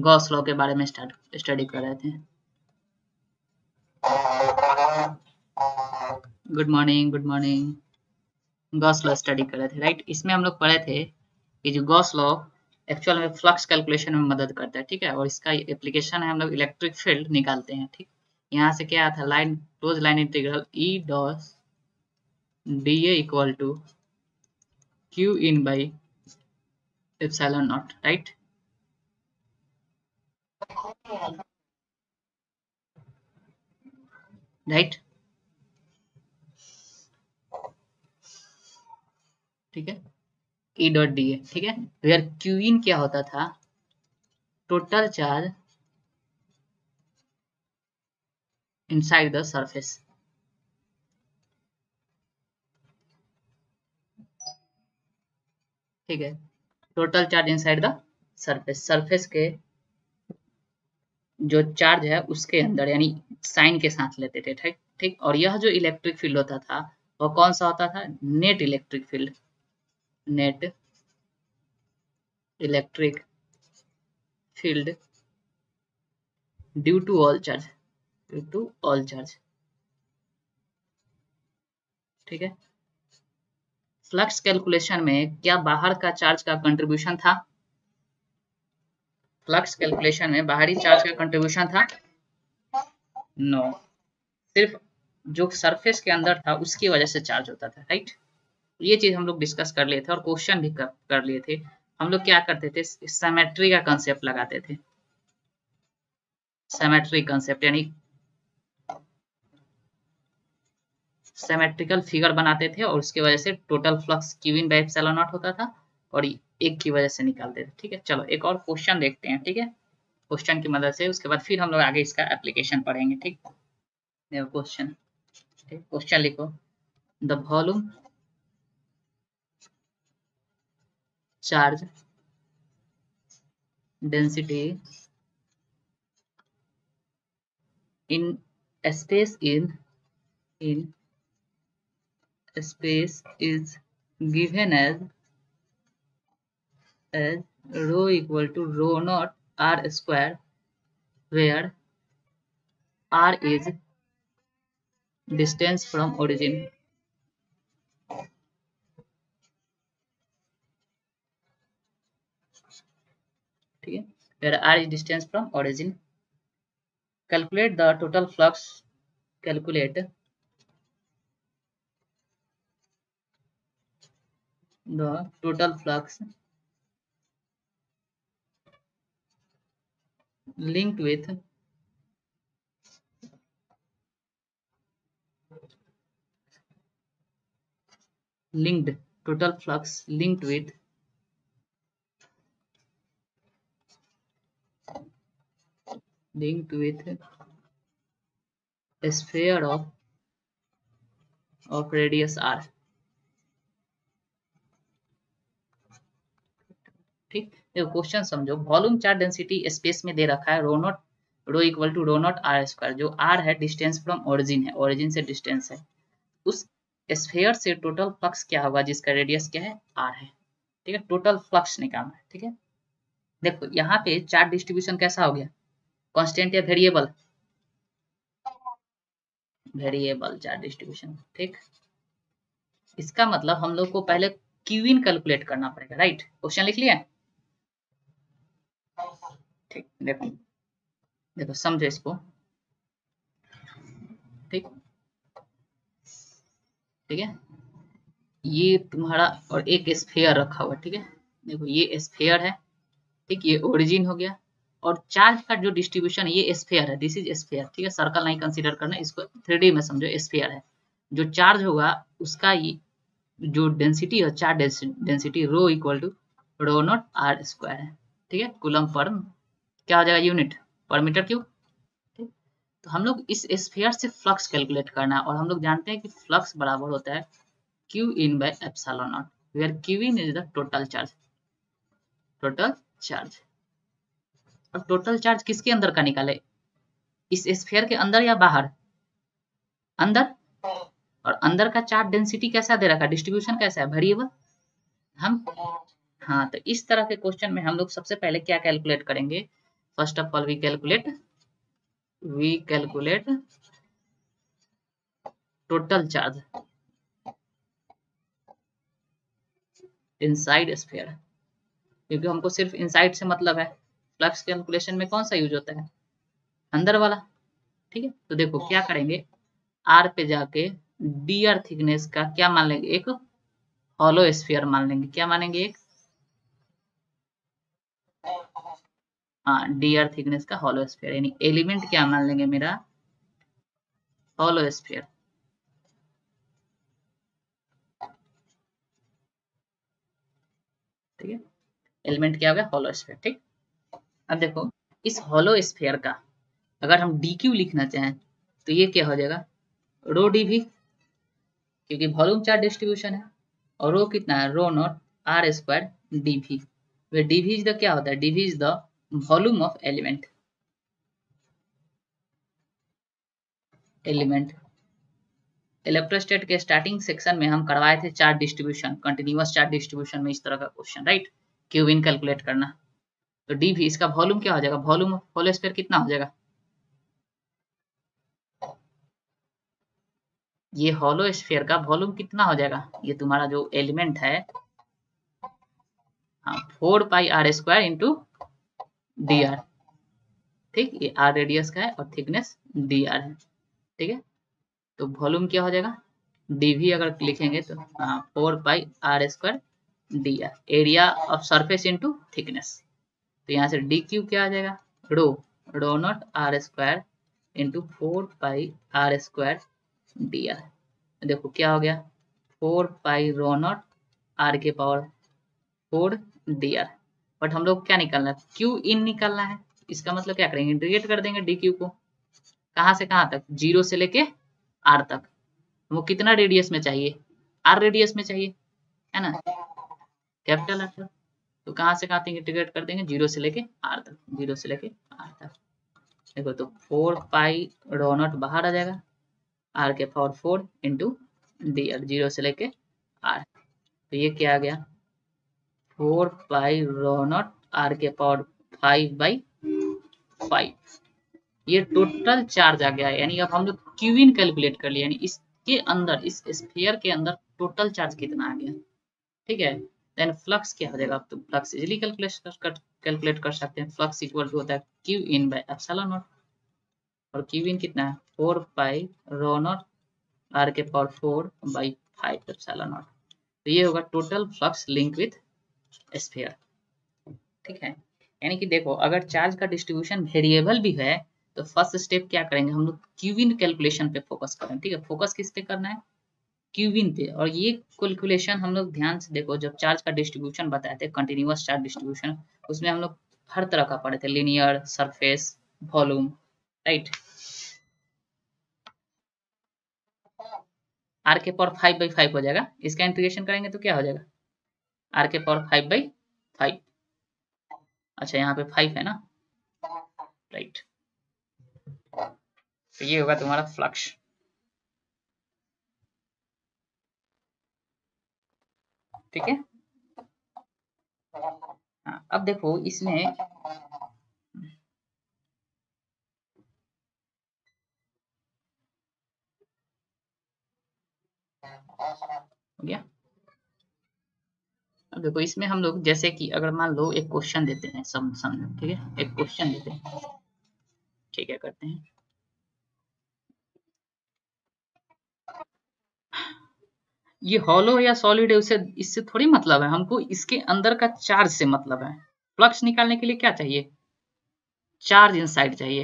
Gauss law के बारे में स्टडी कर रहे थे। Good morning, good morning. Gauss law study कर रहे थे, राइट। इसमें हम लोग पढ़े थे कि जो गॉस लॉ एक्चुअल में फ्लक्स कैलकुलेशन में मदद करता है, ठीक है। और इसका एप्लीकेशन है, हम लोग इलेक्ट्रिक फील्ड निकालते हैं, ठीक। यहाँ से क्या था, line close line integral E dot d A equal to Q in by epsilon not, right. Right, ठीक है, ई डॉट डी ए, ठीक है। वेयर क्यू इन क्या होता था, total charge inside the surface, ठीक है। Total charge inside the surface, surface के जो चार्ज है उसके अंदर, यानी साइन के साथ लेते थे, ठीक ठीक। और यह जो इलेक्ट्रिक फील्ड होता था वो कौन सा होता था, net electric field, net electric field due to all charge, due to all charge, ठीक है। फ्लक्स कैलकुलेशन में क्या बाहर का चार्ज का कंट्रीब्यूशन था, फ्लक्स कैलकुलेशन में बाहरी चार्ज का कंट्रीब्यूशन था, नो, सिर्फ जो सरफेस के अंदर था उसकी वजह से चार्ज होता था, राइट। ये चीज हम लोग डिस्कस कर लिए थे और क्वेश्चन भी कर लिए थे। हम लोग क्या करते थे, सिमेट्री का कंसेप्ट लगाते थे, सिमेट्री कंसेप्ट, यानी सिमेट्रिकल फिगर बनाते थे और उसकी वजह से total flux Q in by epsilon naught होता था और एक की वजह से निकालते थे, ठीक है। चलो एक और क्वेश्चन देखते हैं, ठीक है। क्वेश्चन की मदद से उसके बाद फिर हम लोग आगे इसका एप्लीकेशन पढ़ेंगे, ठीक। क्वेश्चन, क्वेश्चन लिखो, the volume charge density in space in space is given as rho equal to rho naught r square, where r is distance from origin, ठीक है, where r is distance from origin. Calculate the total flux, calculate the total flux linked with total flux linked with a sphere of radius r, ठीक। देखो question समझो, volume charge density space में दे रखा है rho naught, rho equal to rho naught r square, जो r है distance from origin है, ओरिजिन से डिस्टेंस है। उस स्फीयर से टोटल फ्लक्स क्या होगा जिसका रेडियस क्या है, आर है, ठीक है। टोटल फ्लक्स निकालना है, ठीक है। देखो यहाँ पे चार्ज डिस्ट्रीब्यूशन कैसा हो गया, कांस्टेंट या वेरिएबल, वेरिएबल चार्ज डिस्ट्रीब्यूशन, ठीक। इसका मतलब हम लोग को पहले क्यू इन कैलकुलेट करना पड़ेगा, राइट। क्वेश्चन लिख लिया, ठीक। देखो देखो समझो इसको, ठीक ठीक है। ये तुम्हारा और एक स्फीयर रखा हुआ, ठीक है। देखो ये स्फीयर है, ठीक, ये ओरिजिन हो गया। और चार्ज का जो डिस्ट्रीब्यूशन है, ये स्फीयर है, दिस इज स्फीयर, ठीक है। सर्कल नहीं कंसीडर करना, इसको 3D में समझो, स्फीयर है। जो चार्ज होगा उसका जो डेंसिटी है, charge density rho equal to rho naught r square है, ठीक है। कूलम पर क्या हो जाएगा, यूनिट पर मीटर क्यूब, ठीक। तो हम लोग इस स्फीयर से फ्लक्स कैलकुलेट करना है और हम लोग जानते हैं कि फ्लक्स बराबर होता है Q in by epsilon naught, where Q in is the total charge, total charge। और टोटल चार्ज किसके अंदर का निकाले, इस स्फीयर के अंदर या बाहर, अंदर। और अंदर का चार्ज डेंसिटी कैसा दे रखा है, डिस्ट्रीब्यूशन कैसा है, वेरिएबल। हम हाँ, तो इस तरह के क्वेश्चन में हम लोग सबसे पहले क्या कैलकुलेट करेंगे, first of all we calculate total charge inside sphere, क्योंकि हमको सिर्फ इनसाइड से मतलब है। फ्लक्स कैलकुलेशन में कौन सा यूज होता है? अंदर वाला। ठीक है, तो देखो क्या करेंगे, आर पे जाके डी आर थिकनेस का क्या मान लेंगे, एक हॉलो स्फीयर मान लेंगे। क्या मानेंगे? एक, हाँ, डी आर थिकनेस का हॉलो स्फीयर, यानी एलिमेंट क्या मान लेंगे मेरा? Hollow sphere. ठीक है, एलिमेंट क्या हो गया? Hollow sphere. ठीक, अब देखो इस हॉलो स्फीयर का अगर हम डी क्यू लिखना चाहें तो ये क्या हो जाएगा? रो डी भी, क्योंकि वॉल्यूम चार्ज डिस्ट्रीब्यूशन है। और रो कितना है? Rho naught r square d V. D V is the क्या होता है? D V is the volume of element. Electrostat के स्टार्टिंग सेक्शन में हम करवाए थे charge distribution, continuous charge distribution में इस तरह का question, right? Q in calculate करना। तो डी वी इसका वॉल्यूम क्या हो जाएगा? वॉल्यूम ऑफ होल स्फीयर कितना हो जाएगा? ये हॉलो स्फीयर का वॉल्यूम कितना हो जाएगा? ये तुम्हारा जो एलिमेंट है, हाँ, 4 pi are square into d r. ठीक, ये आर रेडियस का है और थिकनेस डी आर है। ठीक है, तो वॉल्यूम क्या हो जाएगा? डीवी अगर लिखेंगे तो हाँ 4 pi are square d r, area of surface into thickness. तो यहाँ से डी क्यू क्या आ जाएगा? Rho rho naught r square into 4 pi are square d r. देखो क्या हो गया? 4 पाई रो नॉट आर के पावर 4 डी आर। बट हम लोग क्या निकालना है? क्यू इन निकालना है। इसका मतलब क्या करेंगे? इंटीग्रेट कर देंगे डी क्यू को। कहाँ से कहाँ तक? 0 से लेके आर तक। वो कितना रेडियस में चाहिए? आर रेडियस में चाहिए, है ना, कैपिटल आर। तो कहाँ से कहाँ तक इंटीग्रेट कर देंगे? 0 से लेके आर तक, 0 से लेके आर तक। देखो तो 4 पाई रो नॉट बाहर आ जाएगा, आर के पावर 4 इंटू डी आर, 0 से लेके आर। तो ये क्या आ गया? 4 पाई रो नॉट आर के पावर 5/5। ये टोटल चार्ज आ गया है, यानी अब हम लोग क्यू इन कैलकुलेट कर लिया, यानी इसके अंदर, इस स्फीयर के अंदर टोटल चार्ज कितना आ गया। ठीक है, देन फ्लक्स क्या हो जाएगा? अब तो फ्लक्स इजीली कैलकुलेट कर सकते हैं। फ्लक्स इक्वल टू होता है Q in by epsilon not, और क्यू इन कितना है? 4 पाई रो नॉट आर के पावर 4/5 एप्सिलॉन नॉट। तो ये होगा total flux link with sphere. ठीक है, यानी कि देखो अगर चार्ज का डिस्ट्रीब्यूशन वेरिएबल भी है तो फर्स्ट स्टेप क्या करेंगे हम लोग? क्यूबिन कैलकुलेशन पे फोकस करें। ठीक है, फोकस किस पे करना है? क्यूबिन पे। और ये कैलकुलेशन हम लोग ध्यान से देखो, जब चार्ज का डिस्ट्रीब्यूशन बताए थे, कंटिन्यूअस चार्ज डिस्ट्रीब्यूशन, उसमें हम लोग हर तरह का पढ़े थे, linear, surface, volume, right. R के पावर 5/5 हो जाएगा, इसका इंटीग्रेशन करेंगे तो क्या हो जाएगा? आर के पावर 5/5। अच्छा यहाँ पे 5 है ना, राइट। तो ये होगा तुम्हारा फ्लक्स। ठीक है, हाँ, अब देखो इसमें हो गया। अब देखो इसमें हम लोग जैसे कि अगर मान लो एक क्वेश्चन देते हैं, समझो, ठीक है, एक क्वेश्चन देते हैं। ठीक है, करते हैं। ये हॉलो या सॉलिड है, उसे इससे थोड़ी मतलब है, हमको इसके अंदर का चार्ज से मतलब है। फ्लक्स निकालने के लिए क्या चाहिए? चार्ज इनसाइड चाहिए।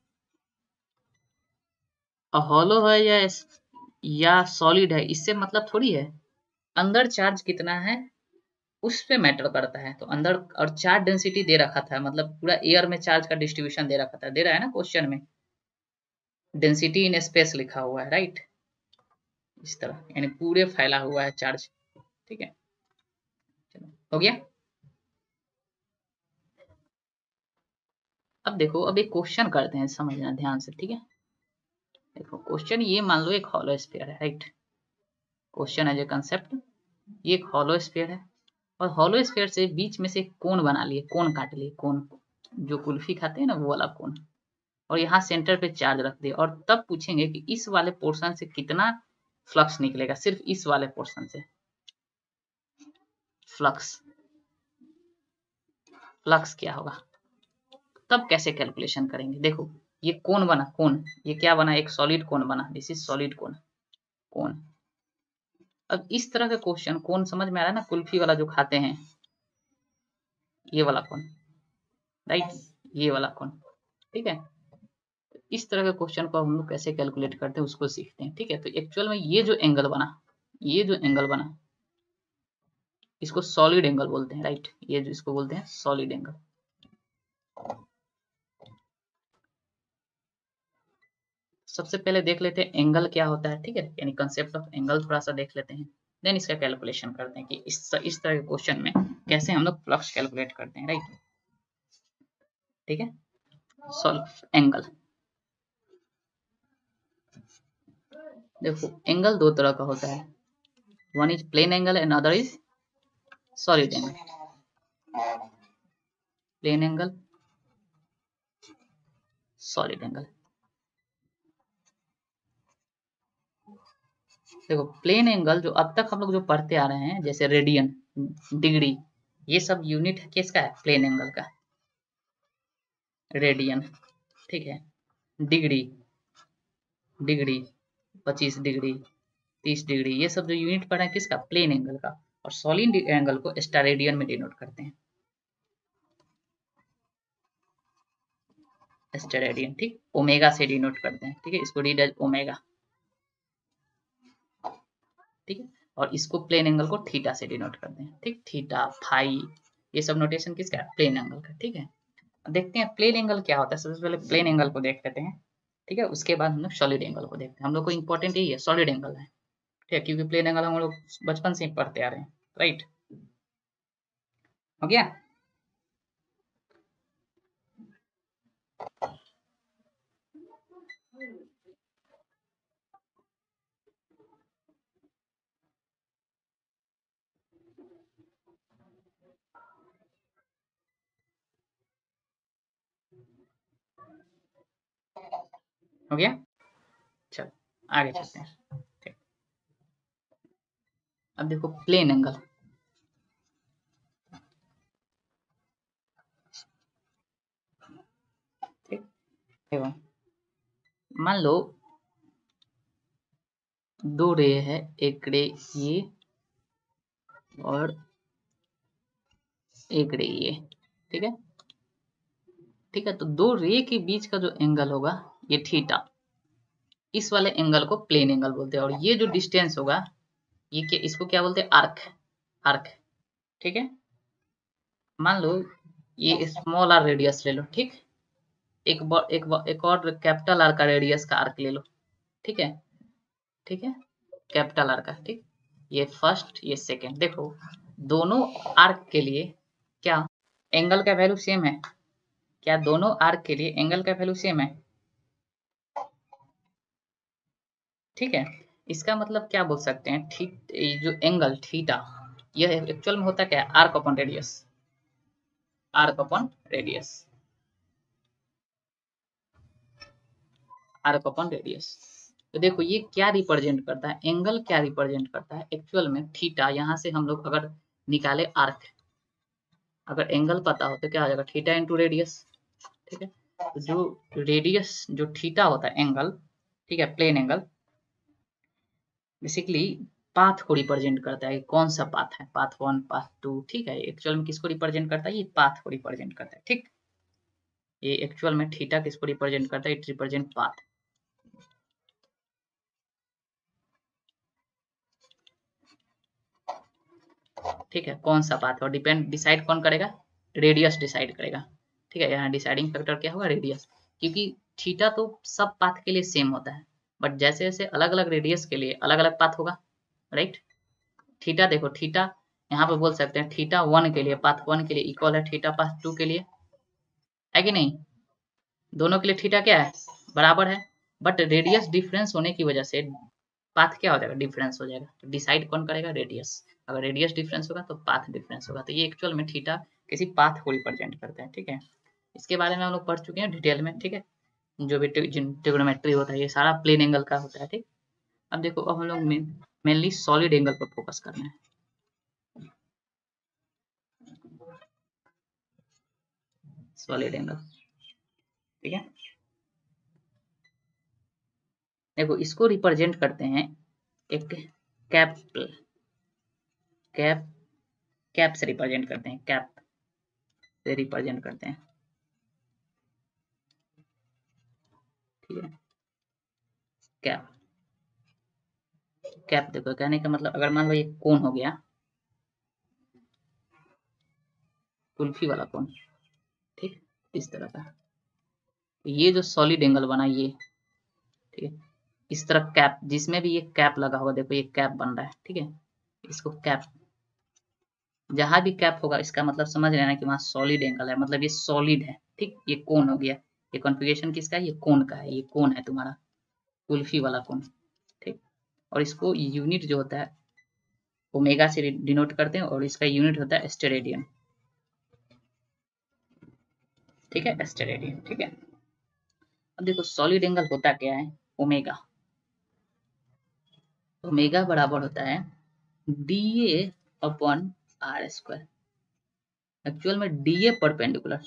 हॉलो है या सॉलिड है, इससे मतलब थोड़ी है। अंदर चार्ज कितना है उस पे मैटर करता है। तो अंदर और चार्ज डेंसिटी दे रखा था, मतलब पूरा एयर में चार्ज का डिस्ट्रीब्यूशन दे रखा था, दे रहा है ना क्वेश्चन में, डेंसिटी इन स्पेस लिखा हुआ है, राइट। इस तरह यानी पूरे फैला हुआ है चार्ज। ठीक है, चलो हो गया। अब देखो, अब एक क्वेश्चन करते हैं, समझना ध्यान से। ठीक है, देखो क्वेश्चन ये मान लो एक हॉलो स्फीयर है, right. Question as a concept, ये एक हॉलो स्फीयर है और हॉलो स्फीयर से बीच में से कोन बना लिए, कोन काट लिए, कोन। जो कुल्फी खाते हैं ना वो वाला कोन, और यहाँ सेंटर पे चार्ज रख दिया, और तब पूछेंगे कि इस वाले पोर्शन से कितना फ्लक्स निकलेगा, सिर्फ इस वाले पोर्शन से फ्लक्स क्या होगा, तब कैसे कैलकुलेशन करेंगे। देखो ये कोन बना, कोन ये क्या बना, एक सॉलिड कोन बना, this is solid cone, cone. अब इस तरह का क्वेश्चन, कोन समझ में आ रहा है ना, कुल्फी वाला जो खाते हैं, ये वाला कोन, राइट, ये वाला कोन, ठीक है। इस तरह के क्वेश्चन को हम लोग कैसे कैलकुलेट करते हैं उसको सीखते हैं, ठीक है। तो एक्चुअल में ये जो एंगल बना, ये जो एंगल बना, इसको सॉलिड एंगल बोलते हैं, राइट, ये जो इसको बोलते हैं सॉलिड एंगल। सबसे पहले देख लेते हैं एंगल क्या होता है, ठीक है, यानी कंसेप्ट ऑफ एंगल थोड़ा सा देख लेते हैं, देन इसका कैलकुलेशन करते हैं कि इस तरह के क्वेश्चन में कैसे हम लोग फ्लक्स कैलकुलेट करते हैं, राइट, ठीक है। सॉल्व एंगल, देखो एंगल दो तरह का होता है, one is plane angle and other is solid angle. Plane angle, solid angle. देखो प्लेन एंगल जो अब तक हम लोग जो पढ़ते आ रहे हैं, जैसे रेडियन, डिग्री, ये सब यूनिट किसका है, प्लेन एंगल का, रेडियन, ठीक है। डिग्री, डिग्री 25 डिग्री 30 डिग्री, ये सब जो यूनिट पढ़ा है किसका, प्लेन एंगल का। और सॉलिड एंगल को स्टेरेडियन में डिनोट करते हैं, स्टेरेडियन, ठीक, ओमेगा से डिनोट करते हैं, ठीक है, इसको रीड एज ओमेगा, ठीक है। और इसको प्लेन एंगल को थीटा से डिनोट करते हैं, ठीक, थीटा, फाई, ये सब नोटेशन किसका, प्लेन एंगल का, ठीक है। देखते हैं प्लेन एंगल क्या होता है, सबसे पहले प्लेन एंगल को देख लेते हैं, ठीक है, उसके बाद हम लोग सॉलिड एंगल को देखते हैं। हम लोग को इंपॉर्टेंट यही है, सॉलिड एंगल है, ठीक है, क्योंकि प्लेन एंगल हम लोग बचपन से ही पढ़ते आ रहे हैं, राइट, हो गया। हो गया, चलो आगे चलते हैं, ठीक। अब देखो प्लेन एंगल, ठीक, देखो मान लो दो रे है, एक रे ये और एक रे ये, ठीक है, ठीक है। तो दो रे के बीच का जो एंगल होगा ये थीटा, इस वाले एंगल को प्लेन एंगल बोलते हैं। और ये जो डिस्टेंस होगा ये क्या, इसको क्या बोलते हैं, आर्क, आर्क, ठीक है। मान लो ये स्मॉल आर रेडियस ले लो, ठीक, एक और कैपिटल आर का रेडियस का आर्क ले लो, ठीक है, ठीक है, कैपिटल आर का, ठीक, ये फर्स्ट ये सेकेंड। देखो दोनों आर्क के लिए क्या एंगल का वैल्यू सेम है, क्या दोनों आर्क के लिए एंगल का वैल्यू सेम है, ठीक है। इसका मतलब क्या बोल सकते हैं, ठीक, जो एंगल थीटा, यह एक्चुअल में होता क्या है, arc upon radius, arc upon radius, arc upon radius. तो देखो ये क्या रिप्रेजेंट करता है, एंगल क्या रिप्रेजेंट करता है एक्चुअल में, थीटा। यहाँ से हम लोग अगर निकाले आर्क, अगर एंगल पता हो तो क्या हो जाएगा, थीटा इंटू रेडियस, ठीक है। तो जो रेडियस जो थीटा होता है एंगल, ठीक है, प्लेन एंगल बेसिकली पाथ को रिप्रेजेंट करता है, कौन सा पाथ है, पाथ 1 पाथ 2, ठीक है। एक्चुअल में किसको रिप्रेजेंट करता है, ये पाथ को रिप्रेजेंट करता है, ठीक। ये एक्चुअल में थीटा किसको रिप्रेजेंट करता है, इट रिप्रेजेंट पाथ, ठीक है, कौन सा पाथ है, और डिपेंड डिसाइड कौन करेगा, रेडियस डिसाइड करेगा, ठीक है। यहाँ डिसाइडिंग फैक्टर क्या होगा, रेडियस, क्योंकि थीटा तो सब पाथ के लिए सेम होता है, बट जैसे जैसे अलग अलग रेडियस के लिए अलग अलग पाथ होगा, राइट। थीटा देखो, थीटा यहाँ पे बोल सकते हैं थीटा 1 के लिए, पाथ 1 के लिए इक्वल है थीटा पाथ 2 के लिए, है कि नहीं, दोनों के लिए थीटा क्या है, बराबर है। बट रेडियस डिफरेंस होने की वजह से पाथ क्या हो जाएगा, डिफरेंस हो जाएगा। तो डिसाइड कौन करेगा, रेडियस, अगर रेडियस डिफरेंस होगा तो पाथ डिफरेंस होगा। तो ये एक्चुअल में थीटा किसी पाथ को रिप्रेजेंट करता है, ठीक है। इसके बारे में हम लोग पढ़ चुके हैं डिटेल में, ठीक है। जो भी ट्रिग्नोमेट्री होता है ये सारा प्लेन एंगल का होता है, ठीक। अब देखो, अब हम लोग मेनली सॉलिड एंगल पर फोकस करना है। सॉलिड एंगल, ठीक है। देखो, इसको रिप्रेजेंट करते हैं एक कैप, कैप कैप से रिप्रेजेंट करते हैं, कैप से रिप्रेजेंट करते हैं, ठीक है। कैप, कैप देखो, कहने का मतलब अगर मान लो ये कोन हो गया, कुल्फी वाला कोन, ठीक, इस तरह का, ये जो सॉलिड एंगल बना ये, ठीक है। इस तरह कैप, जिसमें भी ये कैप लगा हुआ, देखो ये कैप बन रहा है, ठीक है। इसको कैप, जहां भी कैप होगा इसका मतलब समझ लेना कि वहां सॉलिड एंगल है, मतलब ये सॉलिड है, ठीक। ये कोन हो गया, ये कॉन्फ़िगरेशन किसका है, ये कोन का है, ये कोन है तुम्हारा कुल्फी वाला कोन, ठीक। और इसको यूनिट जो होता है ओमेगा से डिनोट करते हैं, और इसका यूनिट होता है स्टेरेडियन, ठीक है, स्टेरेडियन, ठीक है। अब देखो, सॉलिड एंगल होता क्या है, ओमेगा, ओमेगा बराबर होता है D upon R square. Actual में डी परपेंडिकुलर,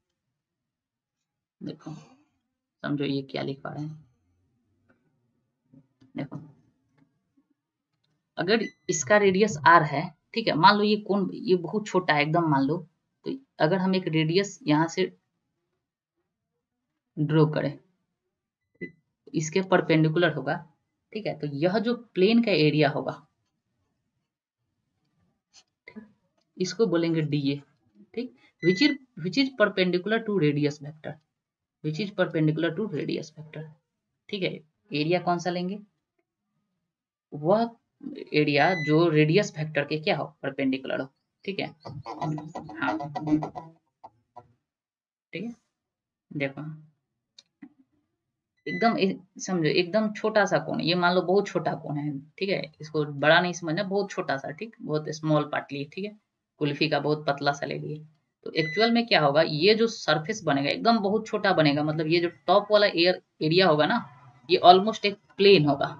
देखो समझो ये क्या लिख पा रहे हैं, देखो अगर इसका रेडियस आर है, ठीक है, मान लो ये कौन, ये बहुत छोटा है एकदम, मान लो, तो अगर हम एक रेडियस यहाँ से ड्रॉ करें, इसके परपेंडिकुलर होगा, ठीक है, तो यह जो प्लेन का एरिया होगा, इसको बोलेंगे डीए, ठीक। Which is perpendicular to radius vector, which is perpendicular to radius vector, ठीक है। एरिया कौन सा लेंगे, वह एरिया जो रेडियस वेक्टर के क्या हो, परपेंडिकुलर हो, ठीक है। हाँ, ठीक है। देखो एकदम समझो, एकदम छोटा सा कोण, ये मान लो बहुत छोटा कोण है, ठीक है, इसको बड़ा नहीं समझना, बहुत छोटा सा, ठीक, बहुत स्मॉल पार्ट लिए, ठीक है, कुल्फी का बहुत पतला सा ले लिए। तो एक्चुअल में क्या होगा, ये जो सरफेस बनेगा एकदम बहुत छोटा बनेगा, मतलब ये जो टॉप वाला एरिया होगा ना, ये ऑलमोस्ट एक प्लेन होगा,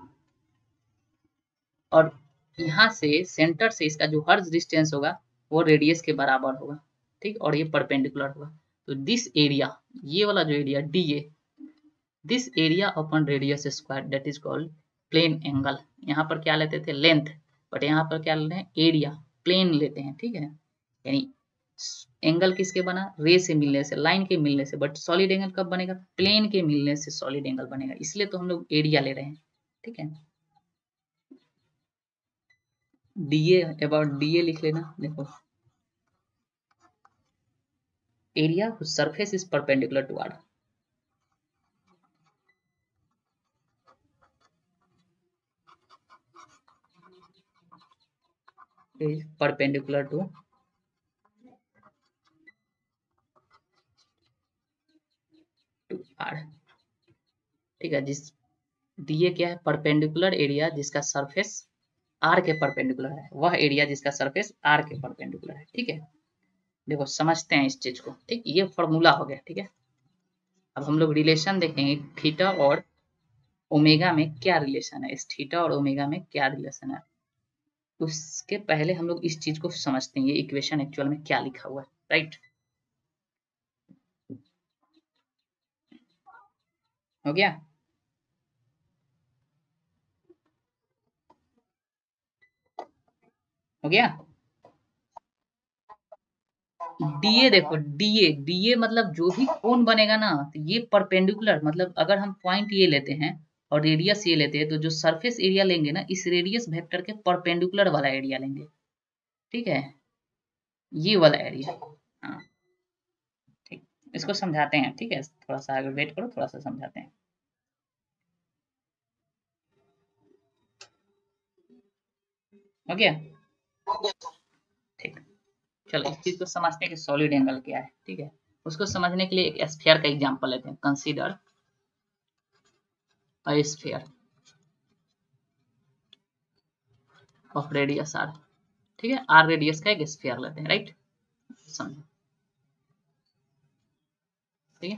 और यहाँ से सेंटर से इसका जो हर्ज डिस्टेंस होगा वो रेडियस के बराबर होगा, ठीक, और ये परपेंडिकुलर होगा। तो दिस एरिया, ये वाला जो area D A, this area upon radius square, that is called plane angle. यहाँ पर क्या लेते थे, लेंथ, बट यहाँ पर क्या लेते हैं, एरिया, प्लेन लेते हैं, ठीक है। यानी एंगल किसके बना, रे से मिलने से, लाइन के मिलने से, बट सॉलिड एंगल कब बनेगा, प्लेन के मिलने से सॉलिड एंगल बनेगा, इसलिए तो हम लोग एरिया ले रहे हैं, ठीक है। डीए, अबाउट डीए लिख लेना, देखो area surface is perpendicular to R, is perpendicular to R, ठीक है। जिस डीए क्या है, परपेंडिकुलर एरिया जिसका सरफेस आर के परपेंडिकुलर है, वह एरिया जिसका सरफेस आर के परपेंडिकुलर है, ठीक है। देखो समझते हैं इस चीज को, ठीक, ये फॉर्मूला हो गया, ठीक है। अब हम लोग रिलेशन देखेंगे, थीटा और ओमेगा में क्या रिलेशन है, इस थीटा और ओमेगा में क्या रिलेशन है। उसके पहले हम लोग इस चीज को समझते हैं, ये इक्वेशन एक्चुअल में क्या लिखा हुआ है, राइट। हो गया, हो गया। डीए देखो, डीए डीए मतलब जो भी कोण बनेगा ना, तो ये परपेंडिकुलर, मतलब अगर हम पॉइंट ये लेते हैं और रेडियस ये लेते हैं, तो जो सरफेस एरिया लेंगे ना, इस रेडियस वेक्टर के परपेंडिकुलर वाला एरिया लेंगे, ठीक है, ये वाला एरिया। हाँ, ठीक, इसको समझाते हैं, ठीक है, थोड़ा सा आगे वेट करो, थोड़ा सा समझाते हैं। हो गया, ठीक। चलो इस चीज को समझते हैं कि सॉलिड एंगल क्या है, ठीक है। उसको समझने के लिए एक स्फीयर का एग्जांपल लेते हैं, consider a sphere of radius are, ठीक है, आर रेडियस का एक स्फीयर लेते हैं, राइट। समझो, ठीक है,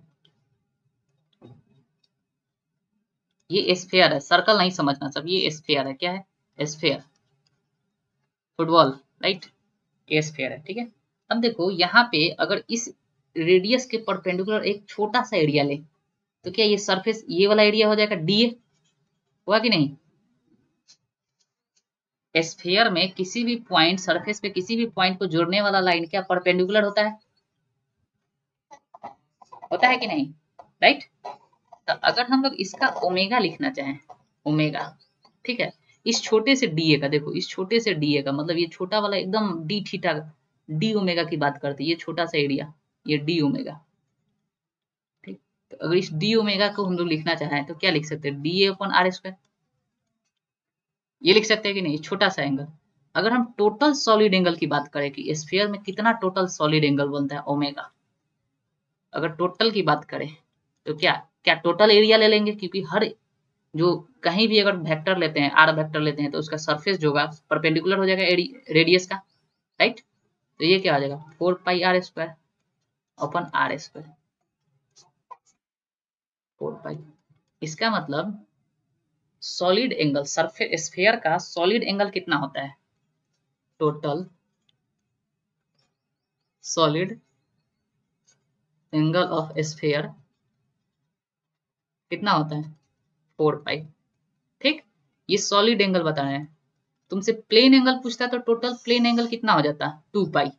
ये स्फीयर है, सर्कल नहीं समझना सब, ये स्फीयर है। क्या है? स्फीयर, फुटबॉल, राइट, ये स्फीयर है। ठीक है, अब देखो यहाँ पे अगर इस रेडियस के परपेंडिकुलर एक छोटा सा एरिया ले तो क्या ये सरफेस, ये वाला एरिया हो जाएगा डी ए, हुआ कि नहीं? स्फीयर में किसी भी पॉइंट, सरफेस पे किसी भी पॉइंट को जोड़ने वाला लाइन क्या परपेंडिकुलर होता है? होता है कि नहीं, राइट? तो अगर हम लोग इसका ओमेगा लिखना चाहें, ओमेगा, ठीक है, इस छोटे से डी ए का, देखो इस छोटे से डी ए का मतलब ये छोटा वाला एकदम डी थीटा, डी ओमेगा की बात करते हैं, ये छोटा सा एरिया, ये डी ओमेगा। ठीक, तो अगर इस डी ओमेगा को हम लोग लिखना चाहें तो क्या लिख सकते हैं? D A upon R square, ये लिख सकते हैं कि नहीं, छोटा सा एंगल। अगर हम टोटल सॉलिड एंगल की बात करें कि स्फीयर में कितना टोटल सॉलिड एंगल बनता है, ओमेगा, अगर टोटल की बात करें तो क्या क्या टोटल एरिया ले लेंगे, क्योंकि हर जो कहीं भी अगर वेक्टर लेते हैं, आर वेक्टर लेते हैं, तो उसका सरफेस जो होगा परपेंडिकुलर हो जाएगा रेडियस का, राइट? तो ये क्या आ जाएगा? 4 pi are square upon R square, 4 pi. इसका मतलब सॉलिड एंगल, सरफेस स्फीयर का सॉलिड एंगल कितना होता है? Total solid angle of sphere कितना होता है? 4 पाई। ठीक, ये सॉलिड एंगल बता रहे हैं। तुमसे प्लेन एंगल पूछता तो टोटल प्लेन एंगल कितना हो जाता? 2 पाई।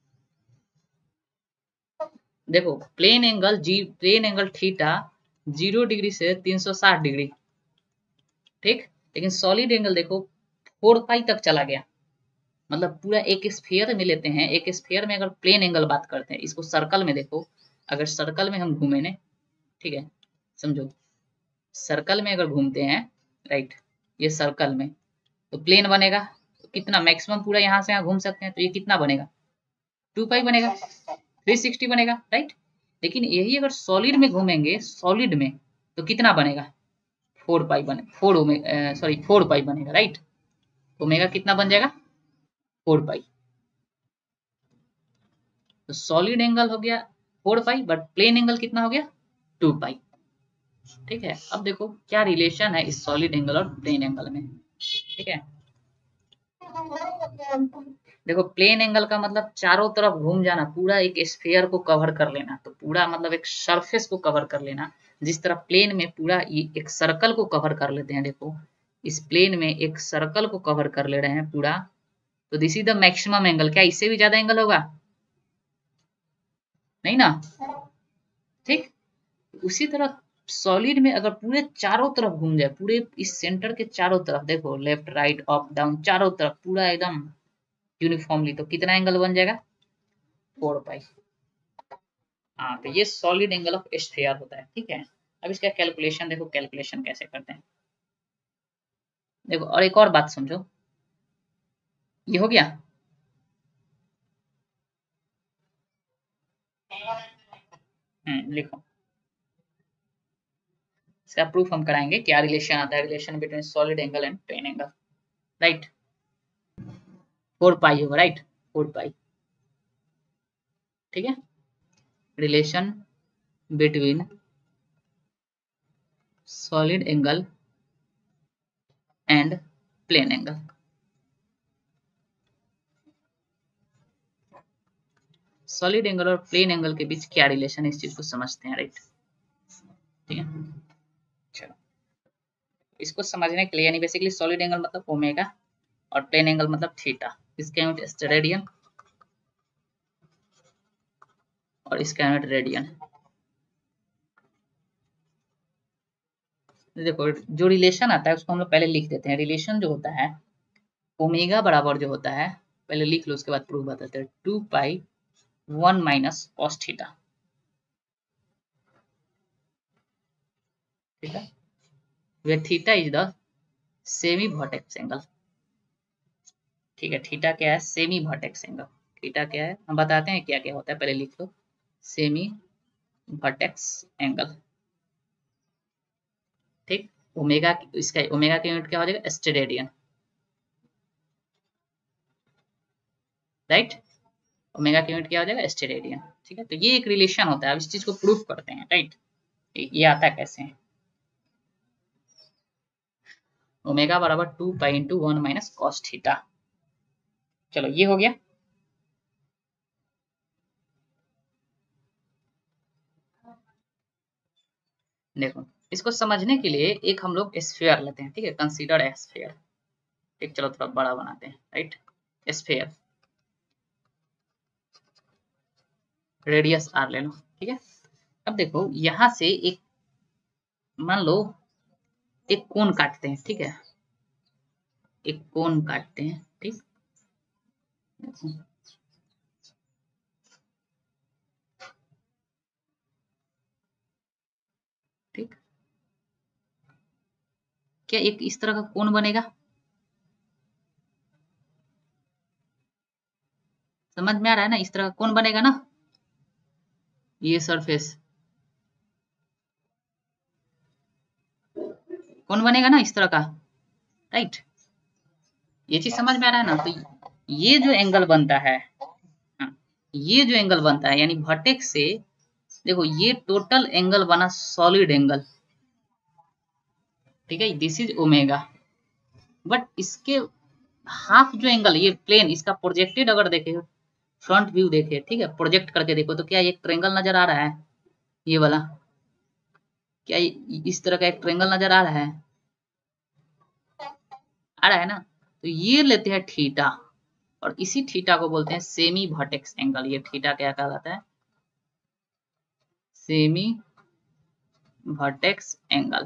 देखो प्लेन एंगल थीटा 0 डिग्री से 360 डिग्री, ठीक, लेकिन सॉलिड एंगल देखो 4 पाई तक चला गया। मतलब पूरा एक स्फीयर में लेते हैं, एक स्फीयर में अगर प्लेन एंगल बात करते हैं, इसको सर्कल में देखो, अगर सर्कल में हम घूमे ने, ठीक है, समझो सर्कल में अगर घूमते हैं, राइट, ये सर्कल में तो प्लेन बनेगा, तो कितना मैक्सिमम पूरा यहाँ से यहाँ घूम सकते हैं, तो ये कितना बनेगा? 2 पाई बनेगा, 360 बनेगा, राइट? लेकिन यही अगर सॉलिड में घूमेंगे, सॉलिड में, तो कितना बनेगा? 4 पाई बने, 4 पाई बनेगा, राइट? ओमेगा कितना बन जाएगा? 4 पाई। तो सॉलिड एंगल हो गया 4 पाई, बट प्लेन एंगल कितना हो गया? 2 पाई। ठीक है, अब देखो क्या रिलेशन है इस सॉलिड एंगल और प्लेन एंगल में। ठीक है, देखो प्लेन एंगल का मतलब चारों तरफ घूम जाना, पूरा एक स्फीयर को कवर कर लेना, तो पूरा मतलब एक सरफेस को कवर कर लेना। जिस तरह प्लेन में पूरा ये एक सर्कल को कवर कर लेते हैं, देखो इस प्लेन में एक सर्कल को कवर कर ले रहे हैं पूरा, तो this is the maximum angle. क्या इससे भी ज्यादा एंगल होगा? नहीं ना, ठीक। उसी तरह सॉलिड में अगर पूरे चारों तरफ घूम जाए, पूरे इस सेंटर के चारों तरफ, देखो लेफ्ट राइट अप डाउन चारों तरफ पूरा एकदम यूनिफॉर्मली, तो कितना एंगल बन जाएगा? 4 पाई। हाँ, तो ये सॉलिड एंगल ऑफ स्फीयर होता है। ठीक है, अब इसका कैलकुलेशन देखो, कैलकुलेशन कैसे करते हैं। देखो और एक और बात समझो, ये हो गया, लिखो, इसका प्रूफ हम कराएंगे, क्या रिलेशन आता है, relation between solid angle and plane angle, right? 4 pi होगा, राइट, 4 पाई। ठीक है, relation between solid angle and plane angle. Solid angle और प्लेन एंगल के बीच क्या रिलेशन है, इस चीज को समझते हैं, राइट? ठीक है, चलो इसको समझने के लिए, यानी बेसिकली सॉलिड एंगल मतलब ओमेगा और प्लेन एंगल मतलब थीटा, इसका यूनिट स्टेरेडियन और इसका यूनिट रेडियन। देखो जो रिलेशन आता है उसको हम लोग पहले लिख देते हैं। रिलेशन जो होता है ओमेगा बराबर जो होता है, पहले लिख लो, उसके बाद प्रूफ बताते हैं। 2 पाई 1 माइनस कॉस थीटा, ठीक है, where theta is the semi vertex angle. ठीक है, थीटा क्या है? Semi vertex angle. थीटा क्या है हम बताते हैं, क्या क्या होता है, पहले लिख लो, सेमी वर्टेक्स एंगल। ठीक, ओमेगा, इसका ओमेगा का यूनिट क्या हो जाएगा? Steradian, right? ओमेगा की यूनिट क्या हो जाएगा, स्टेरेडियन। ठीक है, तो ये एक रिलेशन होता है। अब इस चीज को प्रूफ करते हैं, राइट। ये आता है कैसे, ओमेगा बराबर 2 pi into 1 minus cos theta. चलो ये हो गया। देखो इसको समझने के लिए एक हम लोग स्फीयर लेते हैं, ठीक है, कंसीडर ए स्फीयर। ठीक, चलो थोड़ा बड़ा बनाते हैं, राइट। स्फीयर, रेडियस आर ले लो, ठीक है। अब देखो यहां से एक, मान लो एक कोण काटते हैं, ठीक है, एक कोण काटते हैं, ठीक। ठीक, क्या एक इस तरह का कोण बनेगा, समझ में आ रहा है ना, इस तरह का कोण बनेगा ना, ये सरफेस कोण बनेगा ना इस तरह का, राइट। ये चीज समझ में आ रहा है ना। तो ये जो एंगल बनता है, हाँ, ये जो एंगल बनता है यानी वर्टेक्स से, देखो ये टोटल एंगल बना सॉलिड एंगल, ठीक है, दिस इज ओमेगा। बट इसके हाफ जो एंगल, ये प्लेन इसका प्रोजेक्टेड अगर देखे, फ्रंट व्यू देखे, ठीक है, प्रोजेक्ट करके देखो, तो क्या एक ट्रेंगल नजर आ रहा है, ये वाला, क्या इस तरह का एक ट्रेंगल नजर आ रहा है, आ रहा है ना। तो ये लेते हैं थीटा, और इसी थीटा को बोलते हैं सेमी वर्टेक्स एंगल। ये थीटा क्या कहलाता है, सेमी वर्टेक्स एंगल,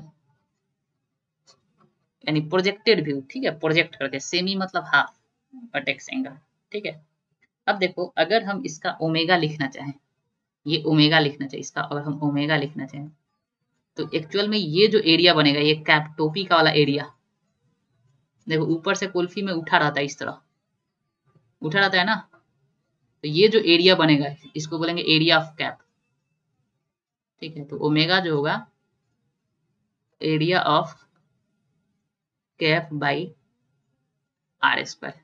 यानी प्रोजेक्टेड व्यू, ठीक है, प्रोजेक्ट करके, सेमी मतलब हाफ, वर्टेक्स एंगल, ठीक है। अब देखो अगर हम इसका ओमेगा लिखना चाहें, ये ओमेगा लिखना चाहिए इसका, अगर हम ओमेगा लिखना चाहें तो एक्चुअल में ये जो एरिया बनेगा, ये कैप टोपी का वाला एरिया, देखो ऊपर से कुल्फी में उठा रहता है, इस तरह उठा रहता है ना, तो ये जो एरिया बनेगा इसको बोलेंगे एरिया ऑफ कैप, ठीक है। तो ओमेगा जो होगा area of cap by are square,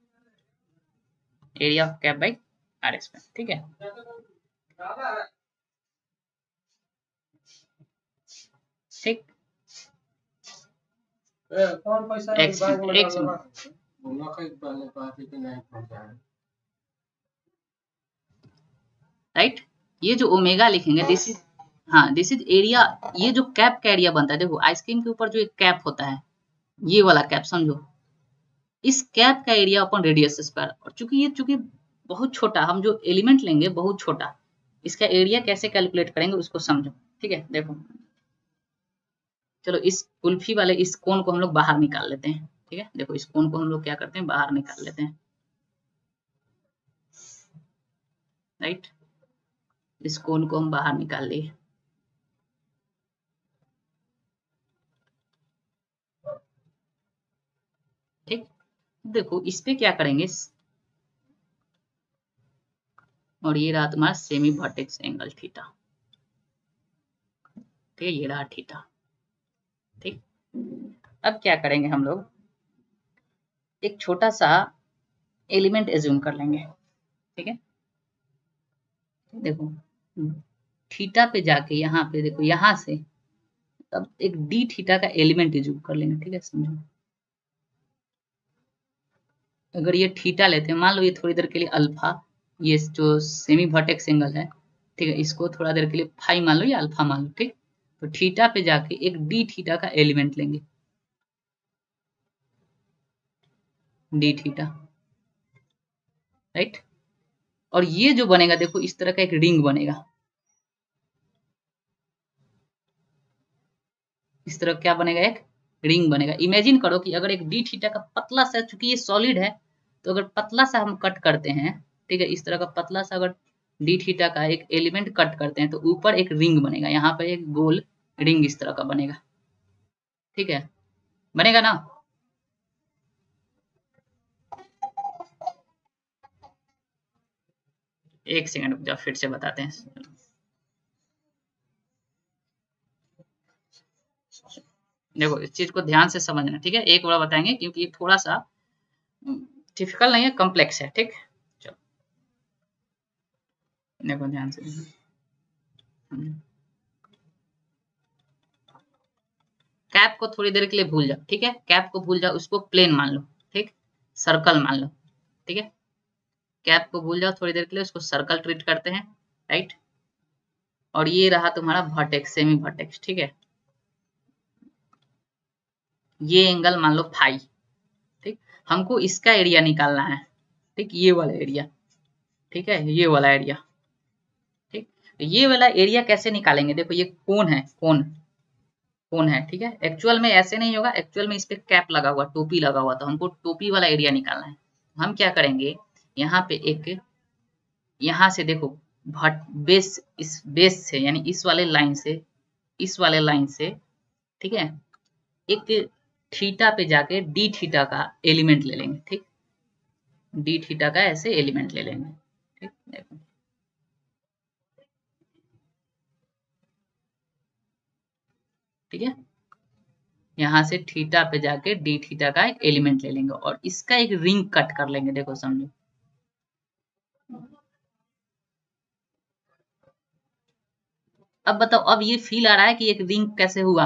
area of cap by are square, ठीक है। ठीक, राइट। ये जो ओमेगा लिखेंगे दिस इज, हाँ दिस इज एरिया, ये जो कैप का एरिया बनता है, देखो आइसक्रीम के ऊपर जो एक कैप होता है, ये वाला कैप समझो, इस कैप का एरिया अपन रेडियस स्क्वायर, और चूंकि बहुत छोटा, हम जो एलिमेंट लेंगे बहुत छोटा, इसका एरिया कैसे कैलकुलेट करेंगे उसको समझो, ठीक है। देखो चलो इस कुल्फी वाले इस कोण को हम लोग बाहर निकाल लेते हैं, ठीक है। देखो इस कोण को हम लोग क्या करते हैं, बाहर निकाल लेते हैं, राइट। इस कोण को हम बाहर निकाल लिए, ठीक। देखो इस पे क्या करेंगे, और ये रहा तुम्हारा सेमी वर्टेक्स एंगल थीटा, ठीक है, ये रहा थीटा, ठीक। अब क्या करेंगे हम लोग, एक छोटा सा एलिमेंट एज्यूम कर लेंगे, ठीक है। देखो थीटा पे जाके यहाँ पे देखो, यहाँ से अब एक डी थीटा का एलिमेंट एज्यूम कर लेंगे, ठीक है, समझो। अगर ये थीटा लेते हैं, मान लो ये थोड़ी देर के लिए अल्फा, ये जो सेमी वर्टेक्स एंगल है, ठीक है, इसको थोड़ा देर के लिए फाई मान लो या अल्फा मान लो, ठीक। तो थीटा पे जाके एक डी थीटा का एलिमेंट लेंगे, डी थीटा, राइट। और ये जो बनेगा देखो इस तरह का एक रिंग बनेगा, इस तरह क्या बनेगा, एक रिंग बनेगा। इमेजिन करो कि अगर एक डी थीटा का पतला सा, चूंकि ये सॉलिड है, तो अगर पतला सा हम कट करते हैं, ठीक है, इस तरह का पतला सा अगर डी थीटा का एक एलिमेंट कट करते हैं, तो ऊपर एक रिंग बनेगा, यहाँ पर एक गोल रिंग इस तरह का बनेगा, ठीक है, बनेगा ना। एक सेकंड रुक जाओ, फिर से बताते हैं। देखो इस चीज को ध्यान से समझना, ठीक है, एक बार बताएंगे क्योंकि ये थोड़ा सा डिफिकल्ट नहीं है, कॉम्प्लेक्स है, ठीक। चलो देखो ध्यान से, कैप को थोड़ी देर के लिए भूल जाओ, ठीक है, कैप को भूल जाओ, उसको प्लेन मान लो, ठीक, सर्कल मान लो, ठीक है, कैप को भूल जाओ थोड़ी देर के लिए, उसको सर्कल ट्रीट करते हैं, राइट। और ये रहा तुम्हारा वर्टेक्स, सेमी वर्टेक्स, ठीक है, ये एंगल मान लो फाई, ठीक, हमको इसका एरिया निकालना है, ठीक, ये वाला एरिया, ठीक है, ये वाला एरिया, ठीक, तो ये वाला एरिया कैसे निकालेंगे, देखो ये कोन है, कोन है, ठीक है, एक्चुअल में ऐसे नहीं होगा, एक्चुअल में इस पे कैप लगा हुआ, टोपी लगा हुआ, तो हमको टोपी वाला एरिया निकालना है। हम क्या करेंगे, यहाँ पे एक, यहाँ से देखो बेस, इस बेस से यानी इस वाले लाइन से, इस वाले लाइन से, ठीक है, एक थीटा पे जाके डी थीटा का एलिमेंट ले लेंगे, ठीक, डी थीटा का ऐसे एलिमेंट ले लेंगे, ठीक, देखो ठीक है, यहाँ से थीटा पे जाके डी थीटा का एक एलिमेंट ले लेंगे और इसका एक रिंग कट कर लेंगे, देखो समझो, अब बताओ, अब ये फील आ रहा है कि एक रिंग कैसे हुआ,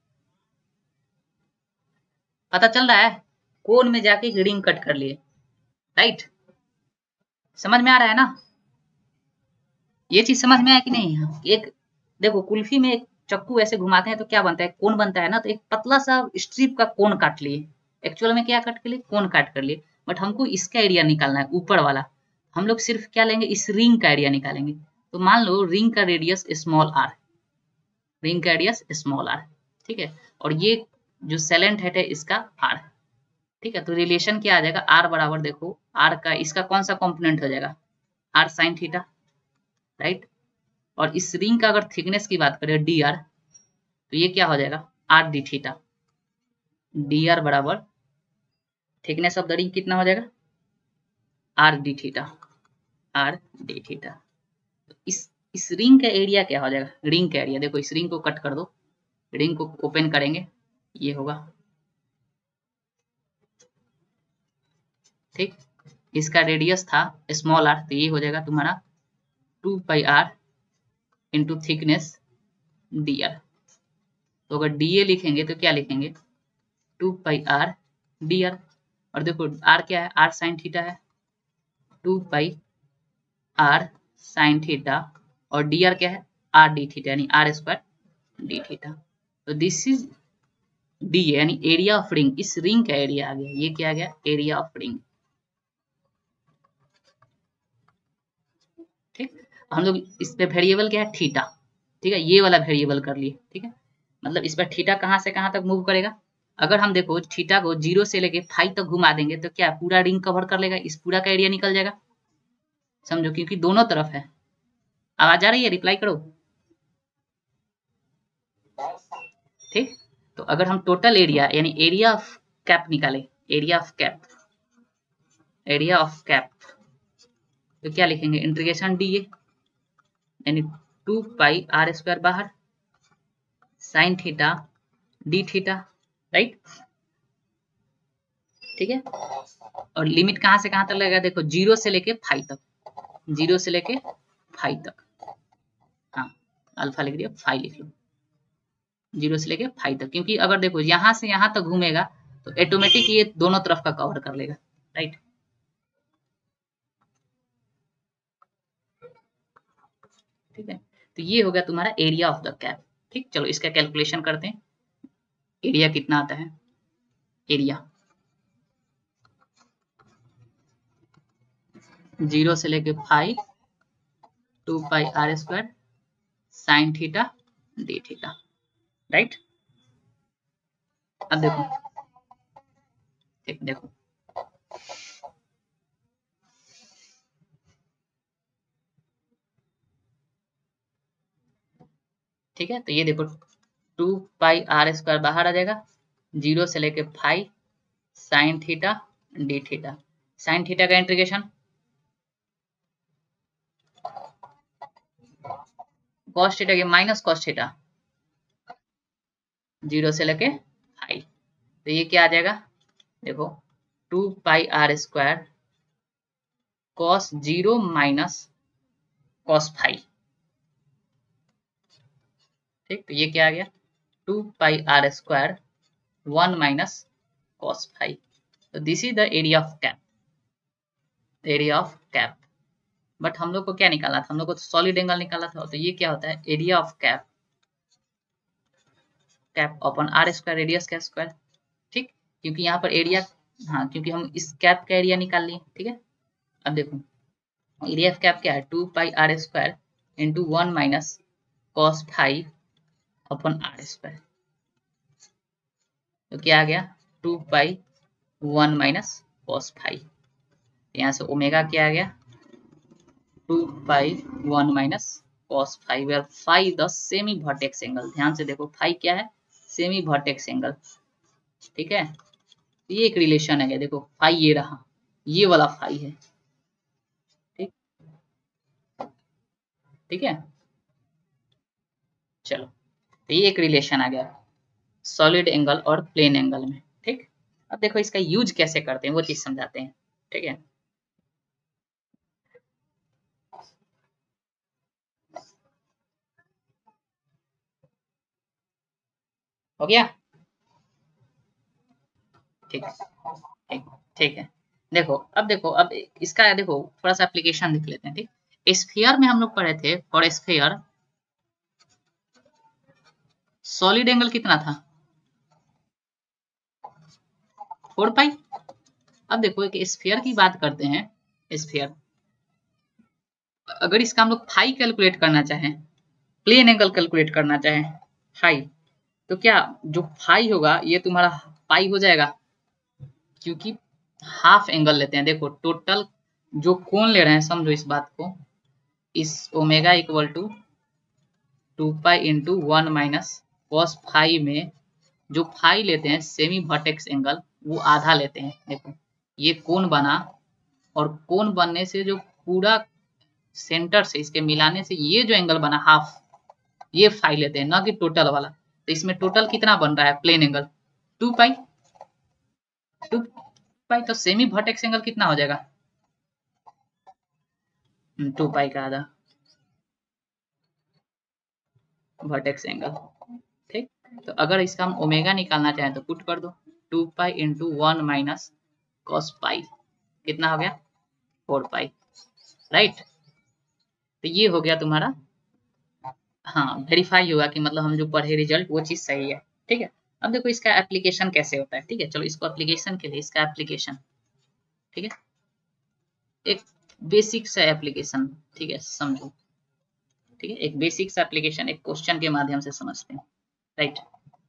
पता चल रहा है, कोन में जाके एक रिंग कट कर लिए, राइट, समझ में आ रहा है ना, ये चीज समझ में आया कि नहीं। एक देखो कुल्फी में एक चक्कू ऐसे घुमाते हैं तो क्या बनता है, कोन बनता है ना, तो एक पतला सा स्ट्रिप का कोन काट लिए, एक्चुअल में क्या काट कर लिए, कोन काट कर लिए, बट हमको इसका एरिया निकालना है ऊपर वाला, हम लोग सिर्फ क्या लेंगे, इस रिंग का एरिया निकालेंगे, तो मान लो रिंग का रेडियस स्मॉल आर, रिंग का रेडियस स्मॉल आर, ठीक है, और ये जो सेलेंट हेड है इसका आर, ठीक है, तो रिलेशन क्या आ जाएगा, आर बराबर देखो, आर का इसका कौन सा कॉम्पोनेंट हो जाएगा, आर साइन थीटा, राइट, और इस रिंग का अगर थिकनेस की बात करें डी आर, तो ये क्या हो जाएगा, R D theta, D R बराबर थिकनेस ऑफ द रिंग कितना हो जाएगा, R D theta, R D theta, इस रिंग का एरिया क्या हो जाएगा, रिंग का एरिया देखो, इस रिंग को कट कर दो, रिंग को ओपन करेंगे, ये होगा, ठीक, इसका रेडियस था स्मॉल आर, तो ये हो जाएगा तुम्हारा 2 pi R into thickness D R, तो अगर डी ए लिखेंगे तो क्या लिखेंगे, 2 पाई आर डी आर, और देखो आर क्या है, आर साइन थीटा है, 2 पाई आर साइन थीटा, और डी आर क्या है, आर डी थीटा यानी आर स्क्वायर डी थीटा, तो दिस इज डी यानी एरिया ऑफ रिंग, इस रिंग का एरिया आ गया, ये क्या आ गया, एरिया ऑफ रिंग, ठीक, हम लोग इस पे वेरिएबल क्या है, थीटा, ठीक है, ये वाला वेरिएबल कर लिए, ठीक है, मतलब इस पर थीटा कहाँ से कहाँ तक मूव करेगा, अगर हम देखो थीटा को 0 से लेके 5 तक घुमा देंगे तो क्या पूरा रिंग कवर कर लेगा, इस पूरा का एरिया निकल जाएगा, समझो, क्योंकि दोनों तरफ है, आवाज आ रही है, रिप्लाई करो, ठीक, तो अगर हम टोटल एरिया यानी एरिया ऑफ कैप निकाले, area of cap, area of cap, तो क्या लिखेंगे, इंटीग्रेशन डी ए यानी 2 पाई आर स्क्वायर बाहर sine theta D theta, right, ठीक है, और लिमिट कहां से कहां तक लगेगा, देखो 0 से लेके 5 तक, 0 से लेके 5 तक, हाँ अल्फा लिख दिया, 5 लिख लो, 0 से लेके 5 तक, क्योंकि अगर देखो यहां से यहां तक घूमेगा तो ऑटोमेटिक ये दोनों तरफ का कवर कर लेगा, राइट, ठीक है, तो ये हो गया तुम्हारा एरिया ऑफ द कैप, ठीक, चलो इसका कैलकुलेशन करते हैं, एरिया कितना आता है, एरिया 0 से लेके 5, 2 pi are square sine theta D theta, right, अब देखो, देखो ठीक है, तो ये देखो 2 पाई आर स्क्वायर बाहर आ जाएगा, 0 से लेके 5 sine theta D theta, sine theta का इंटीग्रेशन कॉस थीटा के माइनस कॉस थीटा, 0 से लेके 5, तो ये क्या आ जाएगा, देखो 2 pi are square cos 0 minus cos phi. ठीक, तो ये क्या आ गया 2 pi are square 1 minus cos phi. तो this is the area of cap, area of cap. But हम लोग को क्या निकालना था, हम लोग को तो सॉलिड एंगल निकालना था। तो ये क्या होता है area of cap, cap upon R square, radius का स्क्वायर। ठीक, क्योंकि यहाँ पर एरिया, हाँ क्योंकि हम इस कैप का एरिया निकाल लिए। ठीक है, अब देखो एरिया ऑफ कैप क्या है 2 pi are square into 1 minus cos phi upon R square. तो क्या आ गया 2 पाई 1 माइनस कॉस फाई। यहाँ से ओमेगा क्या आ गया 2 pi 1 minus cos phi, where phi the semi vertex angle. ध्यान से देखो फाई क्या है सेमी वर्टेक्स एंगल। ठीक है, ये एक रिलेशन है, देखो फाई ये रहा, ये वाला फाई है। ठीक, ठीक है, चलो तो ये एक रिलेशन आ गया सॉलिड एंगल और प्लेन एंगल में। ठीक, अब देखो इसका यूज कैसे करते हैं वो चीज समझाते हैं। ठीक है, हो गया। ठीक, ठीक, ठीक है। देखो अब देखो, अब इसका देखो थोड़ा सा एप्लीकेशन देख लेते हैं। ठीक, स्फीयर में हम लोग पढ़े थे, फॉर स्फीयर सॉलिड एंगल कितना था 4 पाई। अब देखो एक स्फीयर की बात करते हैं, स्फीयर अगर इसका हम लोग फाई कैलकुलेट करना चाहें, प्लेन एंगल कैलकुलेट करना चाहें फाई, तो क्या जो फाई होगा ये तुम्हारा पाई हो जाएगा, क्योंकि हाफ एंगल लेते हैं। देखो टोटल जो कोण ले रहे हैं, समझो इस बात को, इस omega equal to 2 pi into 1 minus cos phi में जो फाई लेते हैं सेमी वर्टेक्स एंगल वो आधा लेते हैं। देखो ये कोण बना, और कोण बनने से जो पूरा सेंटर से इसके मिलाने से ये जो एंगल बना हाफ, ये फाई लेते हैं, ना कि टोटल वाला। तो इसमें टोटल कितना बन रहा है प्लेन एंगल 2 पाई, 2 पाई। तो सेमी वर्टेक्स एंगल कितना हो जाएगा 2 पाई का आधा वर्टेक्स एंगल। ठीक, तो अगर इसका हम ओमेगा निकालना चाहें तो पुट कर दो 2 pi into 1 minus cos pi, कितना हो गया 4 पाई। राइट, तो ये हो गया तुम्हारा, हाँ वेरीफाई होगा कि मतलब हम जो पढ़े रिजल्ट वो चीज सही है। ठीक है, अब देखो इसका एप्लीकेशन कैसे होता है। ठीक है, चलो इसको एप्लीकेशन के लिए इसका एप्लीकेशन, ठीक है, एक बेसिक सा एप्लीकेशन, ठीक है समझो। ठीक है, एक बेसिक सा एप्लीकेशन एक क्वेश्चन के माध्यम से समझते हैं। राइट,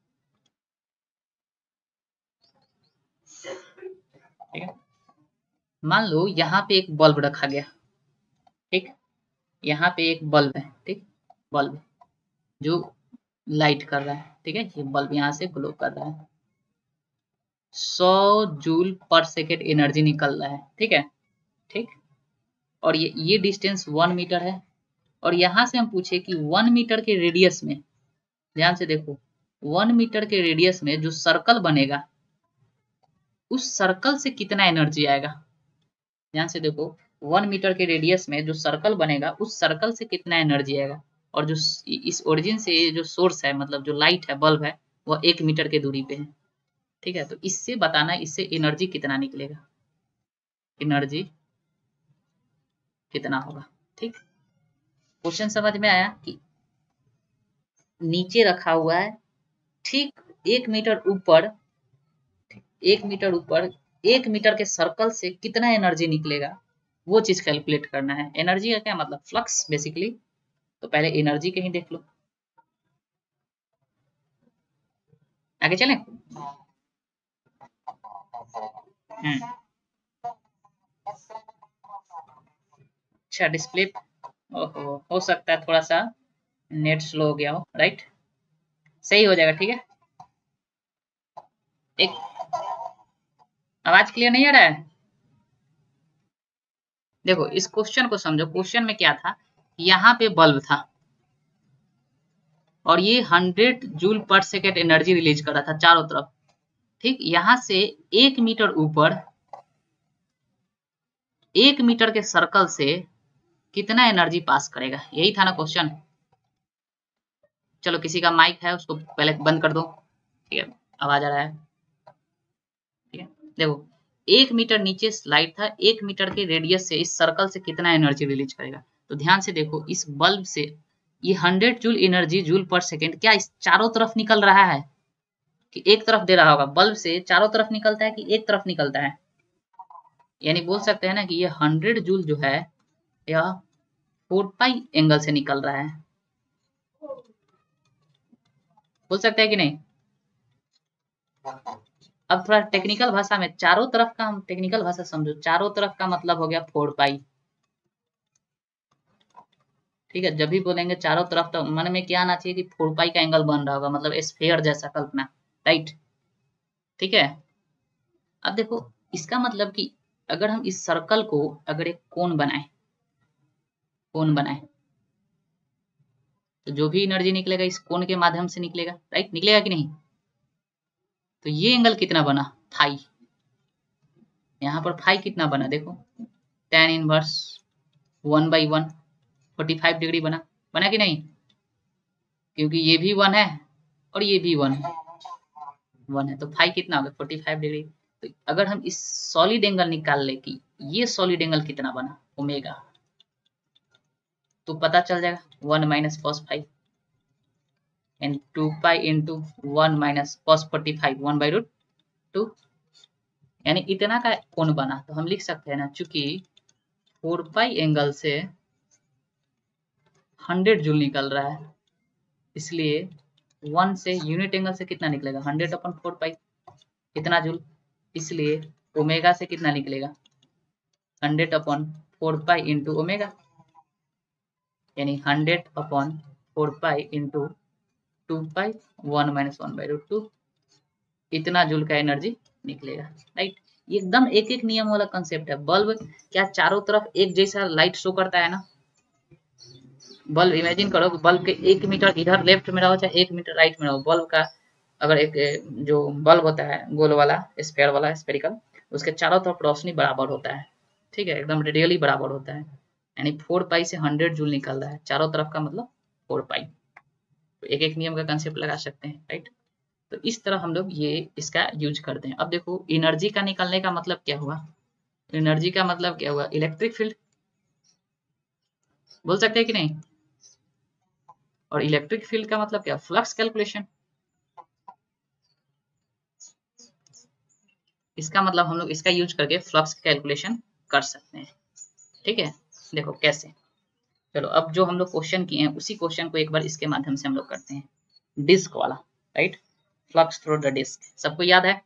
ठीक है, मान लो यहाँ पे एक बल्ब रखा गया। ठीक, यहाँ पे एक बल्ब है। ठीक, बल्ब जो लाइट कर रहा है। ठीक है, ये बल्ब यहाँ से ग्लो कर रहा है, 100 जूल पर सेकेंड एनर्जी निकल रहा है। ठीक है, ठीक, और ये डिस्टेंस 1 मीटर है, और यहाँ से हम पूछे कि 1 मीटर के रेडियस में, ध्यान से देखो 1 मीटर के रेडियस में जो सर्कल बनेगा उस सर्कल से कितना एनर्जी आएगा। ध्यान से देखो 1 मीटर के रेडियस में जो सर्कल बनेगा उस सर्कल से कितना एनर्जी आएगा, और जो इस ओरिजिन से जो सोर्स है, मतलब जो लाइट है बल्ब है, वो 1 मीटर के दूरी पे है। ठीक है, तो इससे बताना इससे एनर्जी कितना निकलेगा, एनर्जी कितना होगा। ठीक, क्वेश्चन समझ में आया कि नीचे रखा हुआ है, ठीक 1 मीटर ऊपर, 1 मीटर ऊपर 1 मीटर के सर्कल से कितना एनर्जी निकलेगा वो चीज कैलकुलेट करना है। एनर्जी का क्या मतलब फ्लक्स बेसिकली। तो पहले एनर्जी कहीं देख लो, आगे चलें। अच्छा डिस्प्ले, ओहो हो सकता है थोड़ा सा नेट स्लो हो गया हो। राइट, सही हो जाएगा। ठीक है, एक आवाज क्लियर नहीं आ रहा है। देखो इस क्वेश्चन को समझो, क्वेश्चन में क्या था, यहाँ पे बल्ब था और ये 100 जूल पर सेकेंड एनर्जी रिलीज कर रहा था चारों तरफ। ठीक, यहां से 1 मीटर ऊपर 1 मीटर के सर्कल से कितना एनर्जी पास करेगा, यही था ना क्वेश्चन। चलो किसी का माइक है उसको पहले बंद कर दो, ठीक है, आवाज आ रहा है, ठीक है। देखो 1 मीटर नीचे स्लाइड था, 1 मीटर के रेडियस से इस सर्कल से कितना एनर्जी रिलीज करेगा। तो ध्यान से देखो, इस बल्ब से ये 100 जूल एनर्जी, जूल पर सेकेंड, क्या इस चारों तरफ निकल रहा है कि एक तरफ दे रहा होगा? बल्ब से चारों तरफ निकलता है कि एक तरफ निकलता है? यानी बोल सकते हैं ना कि ये 100 जूल जो है यह 4 पाई एंगल से निकल रहा है, बोल सकते हैं कि नहीं? अब थोड़ा टेक्निकल भाषा में, चारों तरफ का हम टेक्निकल भाषा समझो, चारों तरफ का मतलब हो गया 4 पाई, ठीक है। जब भी बोलेंगे चारों तरफ तो मन में क्या आना चाहिए कि 4 पाई का एंगल बन रहा होगा, मतलब स्फीयर जैसा कल्पना, राइट, ठीक है। अब देखो इसका मतलब कि अगर हम इस सर्कल को अगर एक कोन बनाए, कोन बनाए, तो जो भी एनर्जी निकलेगा इस कोन के माध्यम से निकलेगा, राइट, निकलेगा कि नहीं? तो ये एंगल कितना बना, फाई, यहाँ पर फाई कितना बना, देखो tan इनवर्स 1/1 45 डिग्री बना, बना कि नहीं? क्योंकि ये भी 1 है और ये भी 1 है, 1 है, तो फाई कितना हो गया 45 डिग्री। तो अगर हम इस सॉलिड एंगल निकाल ले कि ये सॉलिड एंगल कितना बना, ओमेगा, तो पता चल जाएगा 1 minus cos five and 2 pi into 1 minus cos 45 1/√2, यानी इतना का कोण बना। तो हम लिख सकते हैं ना, चूंकि 4 पाई एंगल से 100 जूल निकल रहा है, इसलिए 1 से यूनिट एंगल से कितना निकलेगा 100/4 पाई, कितना जूल, इसलिए ओमेगा से कितना निकलेगा 100/4 पाई इंटू ओमेगा, यानी 100/4 पाई इंटू 2 पाई 1 माइनस 1/√2, इतना जूल का एनर्जी निकलेगा, राइट। ये एकदम एक एक नियम वाला कंसेप्ट है। बल्ब क्या चारों तरफ एक जैसा लाइट शो करता है ना? बल्ब इमेजिन करो कि बल्ब के 1 मीटर इधर लेफ्ट में रहो चाहे 1 मीटर राइट में रहो, बल्ब का अगर एक जो बल्ब होता है गोल वाला, स्फीयर वाला, स्फेरिकल, उसके चारों तरफ रोशनी बराबर होता है, ठीक है, एकदम रेडियली बराबर होता है, यानी 4 पाई से 100 जूल निकल रहा है चारों तरफ का, मतलब 4 पाई। तो एक एक नियम का कंसेप्ट लगा सकते हैं, राइट। तो इस तरह हम लोग ये इसका यूज करते हैं। अब देखो एनर्जी का निकलने का मतलब क्या हुआ, एनर्जी का मतलब क्या हुआ, इलेक्ट्रिक फील्ड, बोल सकते हैं कि नहीं? और इलेक्ट्रिक फील्ड का मतलब क्या, फ्लक्स कैलकुलेशन। इसका मतलब हम लोग इसका यूज करके फ्लक्स कैलकुलेशन कर सकते हैं, ठीक है। देखो कैसे, चलो अब जो हम लोग क्वेश्चन किए हैं उसी क्वेश्चन को एक बार इसके माध्यम से हम लोग करते हैं, डिस्क वाला, right, flux through the disc, सबको याद है?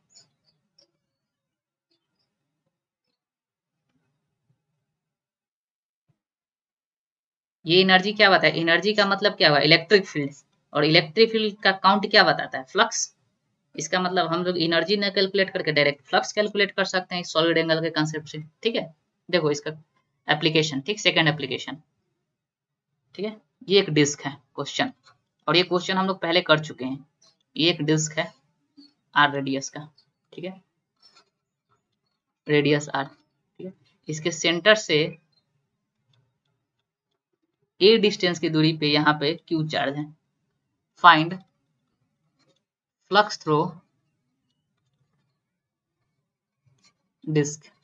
ये एनर्जी क्या बताता है, एनर्जी का मतलब क्या हुआ, इलेक्ट्रिक फील्ड, और इलेक्ट्रिक फील्ड का काउंट क्या बताता है, फ्लक्स। इसका मतलब हम लोग एनर्जी न कैलकुलेट करके डायरेक्ट फ्लक्स कैलकुलेट कर सकते हैं सॉलिड एंगल के कंसेप्ट से, ठीक है। देखो इसका एप्लीकेशन, ठीक, सेकंड एप्लीकेशन, ठीक है। ये एक डिस्क है क्वेश्चन, और ये क्वेश्चन हम लोग पहले कर चुके हैं। ये एक डिस्क है आर रेडियस का, ठीक है, रेडियस आर, ठीक है। इसके सेंटर से ए डिस्टेंस की दूरी पे यहाँ पे क्यू चार्ज है। Find flux through disc.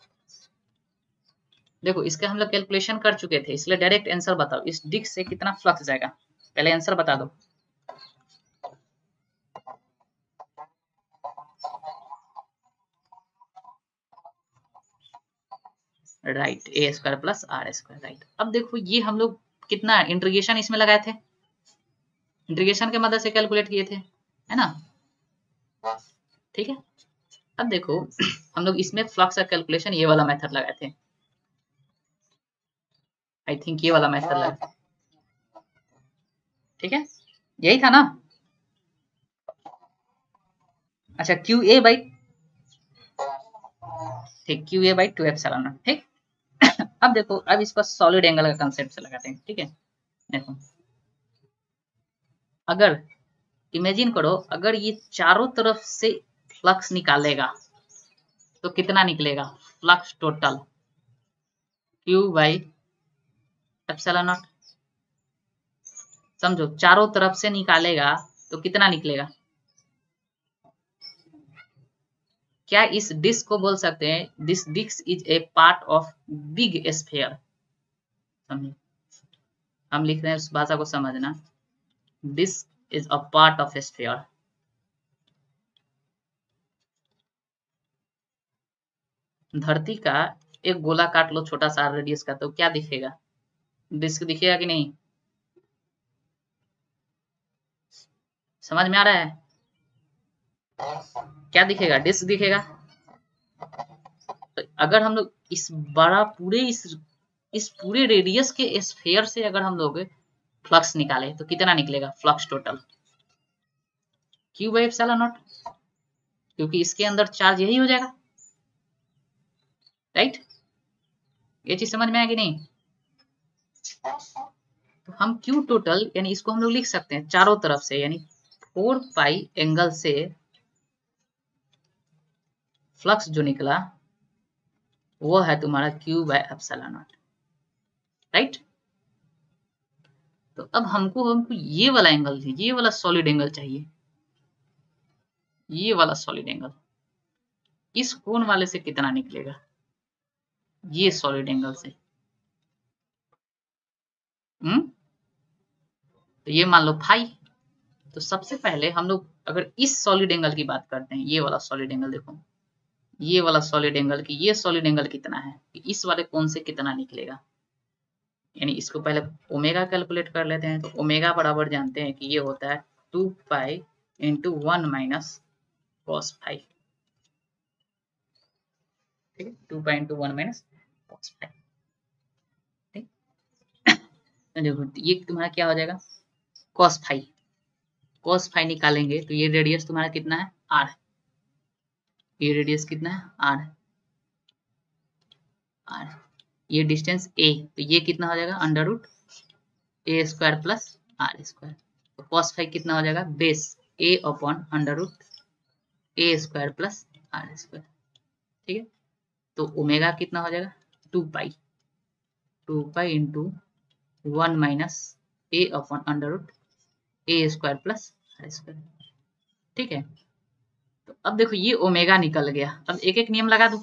देखो इसका हम लोग कैलकुलेशन कर चुके थे, इसलिए डायरेक्ट आंसर बताओ, इस डिस्क से कितना फ्लक्स जाएगा, पहले आंसर बता दो। Right, A square plus are square, right. अब देखो ये हम लोग कितना इंटीग्रेशन इसमें लगाए थे, इंटीग्रेशन के मदद से कैलकुलेट किए थे, है ना, ठीक है। अब देखो हम लोग इसमें फ्लक्स का कैलकुलेशन ये वाला मेथड लगाए थे, आई थिंक ये वाला मेथड लगाए थे, ठीक है, यही था ना। अच्छा क्यू ए बाई, ठीक, क्यू ए बाई 2 एप्सिलॉन, ठीक। अब देखो अब इसको सॉलिड एंगल का कंसेप्ट से लगाते हैं, ठीक है। देखो अगर इमेजिन करो अगर ये चारों तरफ से फ्लक्स निकालेगा तो कितना निकलेगा, flux total Q by epsilon naught. समझो चारों तरफ से निकालेगा तो कितना निकलेगा? क्या इस डिस्क को बोल सकते हैं this disc is a part of big sphere? समझो, हम लिख रहे हैं उस भाषा को समझना। Disc is a part of sphere. धरती का एक गोला काट लो छोटा सा रेडियस का, तो क्या दिखेगा? डिस्क दिखेगा कि नहीं? समझ में आ रहा है? क्या दिखेगा? डिस्क दिखेगा। तो अगर हम लोग इस बड़ा पूरे इस पूरे रेडियस के स्फीयर से अगर हम लोग फ्लक्स निकाले तो कितना निकलेगा flux total? Q by epsilon naught, क्योंकि इसके अंदर चार्ज यही हो जाएगा, राइट? ये चीज समझ में आया कि नहीं? तो हम क्यू टोटल यानी इसको हम लोग लिख सकते हैं चारों तरफ से, यानी 4 पाई एंगल से फ्लक्स जो निकला वो है तुम्हारा Q by epsilon not, right? तो अब हमको ये वाला एंगल, ये वाला सॉलिड एंगल चाहिए, ये वाला सॉलिड एंगल। इस कोण वाले से कितना निकलेगा? ये सॉलिड एंगल से। तो ये मान लो फाई। तो सबसे पहले हम लोग अगर इस सॉलिड एंगल की बात करते हैं, ये वाला सॉलिड एंगल देखो, ये वाला सॉलिड एंगल की ये सॉलिड एंगल कितना है, इस वाले कोण से कितना निकलेगा? यानी इसको पहले ओमेगा कैलकुलेट कर लेते हैं। तो ओमेगा बराबर जानते हैं कि ये होता है 2 pi into 1 minus cos phi. ठीक है, 2 pi into 1 minus cos phi. ठीक, देखो ये तुम्हारा क्या हो जाएगा? Cos phi. कॉस फाई निकालेंगे तो ये रेडियस तुम्हारा कितना है? आर। ये रेडियस कितना है? आर। आर, ये डिस्टेंस ए, तो ये कितना हो जाएगा? Under root a square plus are square. तो कॉस फाई कितना हो जाएगा? Base a upon under root a square plus are square. ठीक है, तो ओमेगा कितना हो जाएगा? 2 pi, 2 pi into 1 minus a upon under root a square plus are square. ठीक है, तो अब देखो ये ओमेगा निकल गया। अब एक एक नियम लगा दो,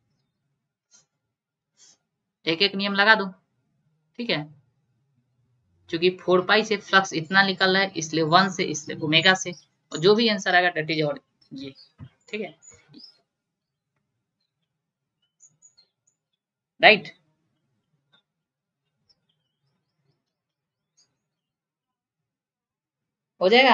एक एक नियम लगा दो। ठीक है, क्योंकि 4 पाई से फ्लक्स इतना निकल रहा है, इसलिए 1 से, इसलिए ओमेगा से, और जो भी आंसर आएगा डेट इज और ये। ठीक है, राइट? हो जाएगा।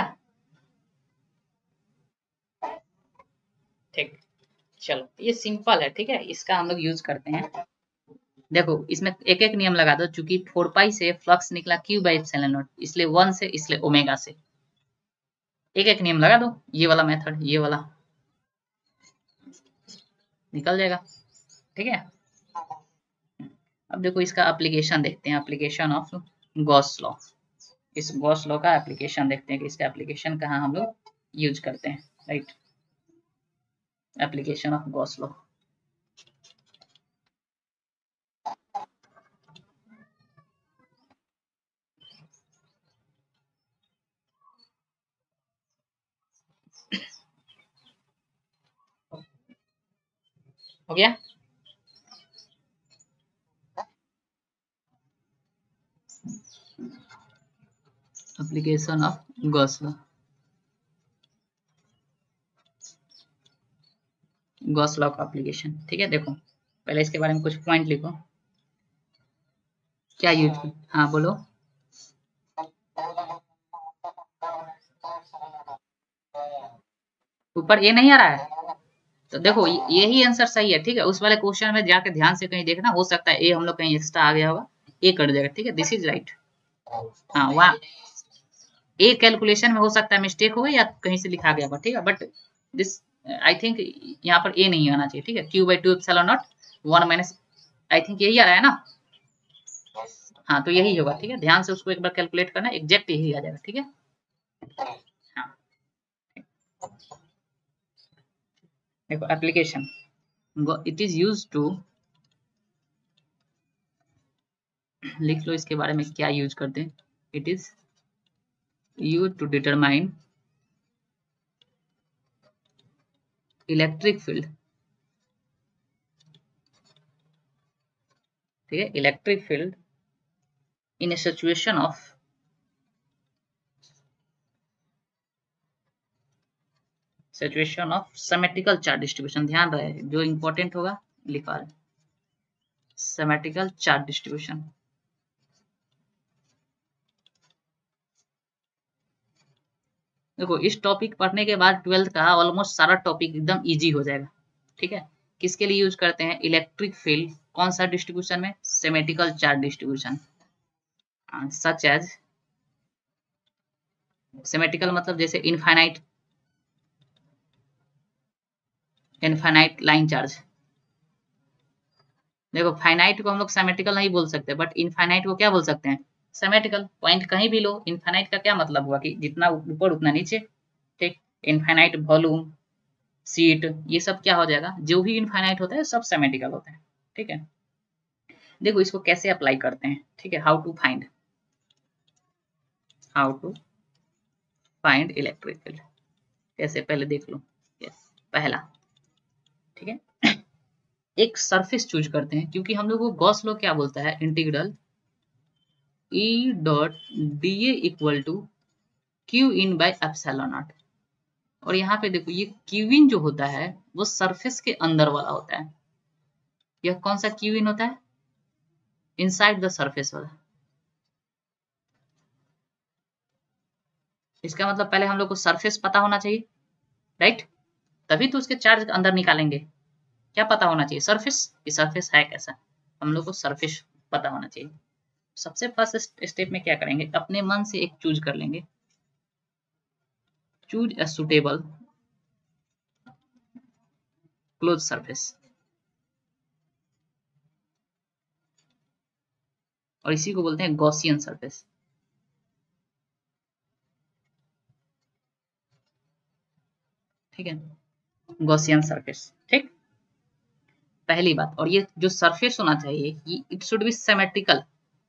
ठीक, चलो ये सिंपल है। ठीक है, इसका हम लोग यूज करते हैं। देखो इसमें एक एक नियम लगा दो, चूंकि 4 पाई से फ्लक्स निकला क्यू बाई एप्सिलॉन नॉट, इसलिए 1 से, इसलिए ओमेगा से। एक एक नियम लगा दो, ये वाला मेथड, ये वाला निकल जाएगा। ठीक है, अब देखो इसका एप्लीकेशन देखते हैं, एप्लीकेशन ऑफ गॉस लॉ। इस गॉस लॉ का एप्लीकेशन देखते हैं कि इसका एप्लीकेशन कहाँ हम लोग यूज करते हैं, right? Application of Gauss law. हो गया? Application of Gauss law, Gauss law का एप्लीकेशन। ठीक है, देखो पहले इसके बारे में कुछ पॉइंट लिखो। क्या यूज? हाँ बोलो। ऊपर ए नहीं आ रहा है? तो देखो यही आंसर सही है। ठीक है, उस वाले क्वेश्चन में जाके ध्यान से कहीं देखना, हो सकता है ए हम लोग कहीं एक्स्ट्रा आ गया होगा, ए कट जाएगा। ठीक है, दिस इज राइट। हाँ, वहाँ ए कैलकुलेशन में हो सकता है मिस्टेक हो या कहीं से लिखा गया होगा। ठीक है, बट दिस आई थिंक यहाँ पर ए नहीं आना चाहिए। ठीक है, q by 2 epsilon nought 1 minus, I think यही आ रहा है ना? हाँ, तो यही होगा। ठीक है, ध्यान से उसको एक बार कैलकुलेट करना, एग्जैक्ट यही आ जाएगा। ठीक है, हाँ देखो application, it is use to लिख लो इसके बारे में क्या यूज करते हैं। It is use to determine electric field, ठीक है, electric field in a situation of symmetrical charge distribution. ध्यान रहे जो इंपॉर्टेंट होगा लिखा है, सिमेट्रिकल चार्ज डिस्ट्रीब्यूशन। देखो इस टॉपिक पढ़ने के बाद 12th का ऑलमोस्ट सारा टॉपिक एकदम इजी हो जाएगा, ठीक है। किसके लिए यूज करते हैं इलेक्ट्रिक फील्ड, कौन सा डिस्ट्रीब्यूशन में, symmetrical charge distribution. Such as symmetrical मतलब जैसे इनफाइनाइट लाइन चार्ज। देखो फाइनाइट को हम लोग सिमेट्रिकल नहीं बोल सकते, बट इनफाइनाइट को क्या बोल सकते हैं, सिमेट्रिकल। पॉइंट कहीं भी लो, इनफाइनाइट का क्या मतलब हुआ कि जितना ऊपर उतना नीचे, ठीक। इनफाइनाइट वॉल्यूम, सीट, ये सब क्या हो जाएगा, जो भी इनफाइनाइट होता है सब सिमेट्रिकल होता है, ठीक है। देखो इसको कैसे अप्लाई करते हैं, ठीक है। How to find electric field, कैसे पहले देख लो। यस, पहला, ठीक है, एक सरफेस चूज करते हैं, क्योंकि हम लोग को गॉस लॉ क्या बोलता है, integral e dot d equal to Q in by epsilon not. और यहाँ पे देखो ये क्यू इन जो होता है वो सरफेस के अंदर वाला होता है। यह कौन सा क्यू इन होता है, इनसाइड द सरफेस वाला। इसका मतलब पहले हम लोग को सरफेस पता होना चाहिए, राइट, तभी तो उसके चार्ज अंदर निकालेंगे। क्या पता होना चाहिए, सरफेस, कि सरफेस है कैसा, हम लोग को सरफेस पता होना चाहिए। सबसे फर्स्ट स्टेप में क्या करेंगे, अपने मन से एक चूज कर लेंगे, choose a suitable close surface, और इसी को बोलते हैं गॉसियन सरफेस, ठीक है, गॉसियन सरफेस, ठीक। पहली बात, और ये जो सरफेस होना चाहिए ये it should be symmetrical,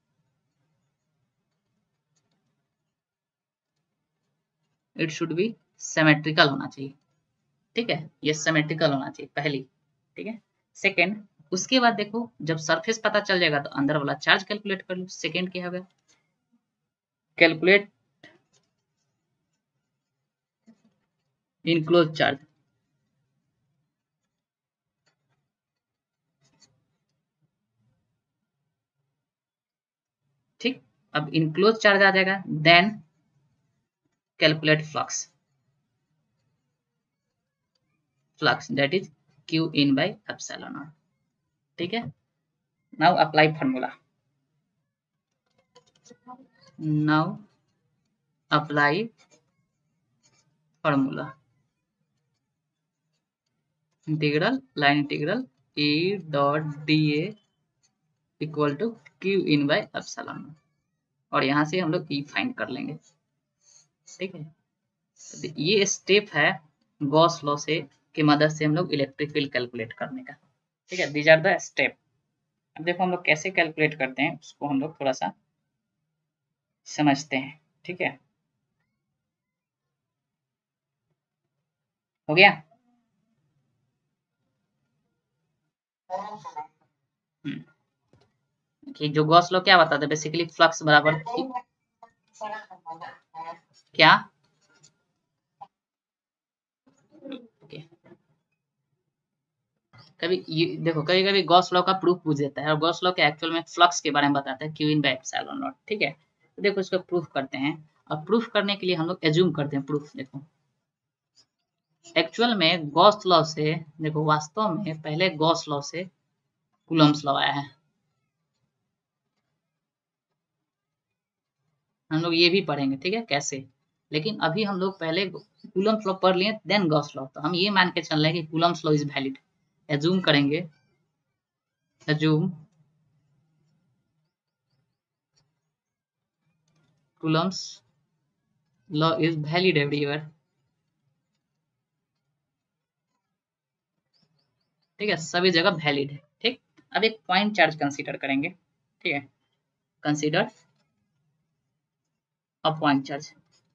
it should be symmetrical होना चाहिए, ठीक है, ये सिमेट्रिकल होना चाहिए पहली, ठीक है। सेकंड, उसके बाद देखो जब सरफेस पता चल जाएगा तो अंदर वाला चार्ज कैलकुलेट कर लो। सेकंड क्या होगा, कैलकुलेट इनक्लोज चार्ज, ठीक। अब इनक्लोज चार्ज आ जाएगा, then calculate flux that is q in by epsilon nought, ठीक है। Now apply formula, now apply formula, integral line integral e dot d equal to Q in by epsilon not, और यहाँ से हम लोग ई find कर लेंगे, ठीक है। तो ये स्टेप है गॉस लॉ से की मदद से हम लोग इलेक्ट्रिक फील्ड कैलकुलेट करने का, ठीक है। These are the step. अब देखो हम लोग कैसे कैलकुलेट करते हैं उसको हम लोग थोड़ा सा समझते हैं, ठीक है। हो गया, कि जो गॉस लॉ क्या बताता है, बेसिकली फ्लक्स बराबर क्या, okay. कभी ये देखो कभी कभी गॉस लॉ का प्रूफ पूछ देता है, और गॉस लॉ के एक्चुअल में फ्लक्स के बारे में बताता है, Q in by epsilon nought, ठीक है। तो देखो इसको प्रूफ करते हैं, और प्रूफ करने के लिए हम लोग एज्यूम करते हैं प्रूफ। देखो एक्चुअल में गॉस लॉ से, देखो वास्तव में पहले गॉस लॉ से कूलम्स लॉ आया है, हम लोग ये भी पढ़ेंगे, ठीक है, कैसे। लेकिन अभी हम लोग पहले कूलम्स लॉ पढ़ लिए, देन गॉस लॉ। तो हम ये मान के चल रहे हैं कि Coulomb's law is valid, assume करेंगे, assume Coulomb's law is valid everywhere, ठीक है, सभी जगह वैलिड है, ठीक। अब एक पॉइंट चार्ज कंसीडर करेंगे, ठीक है। Consider a point charge.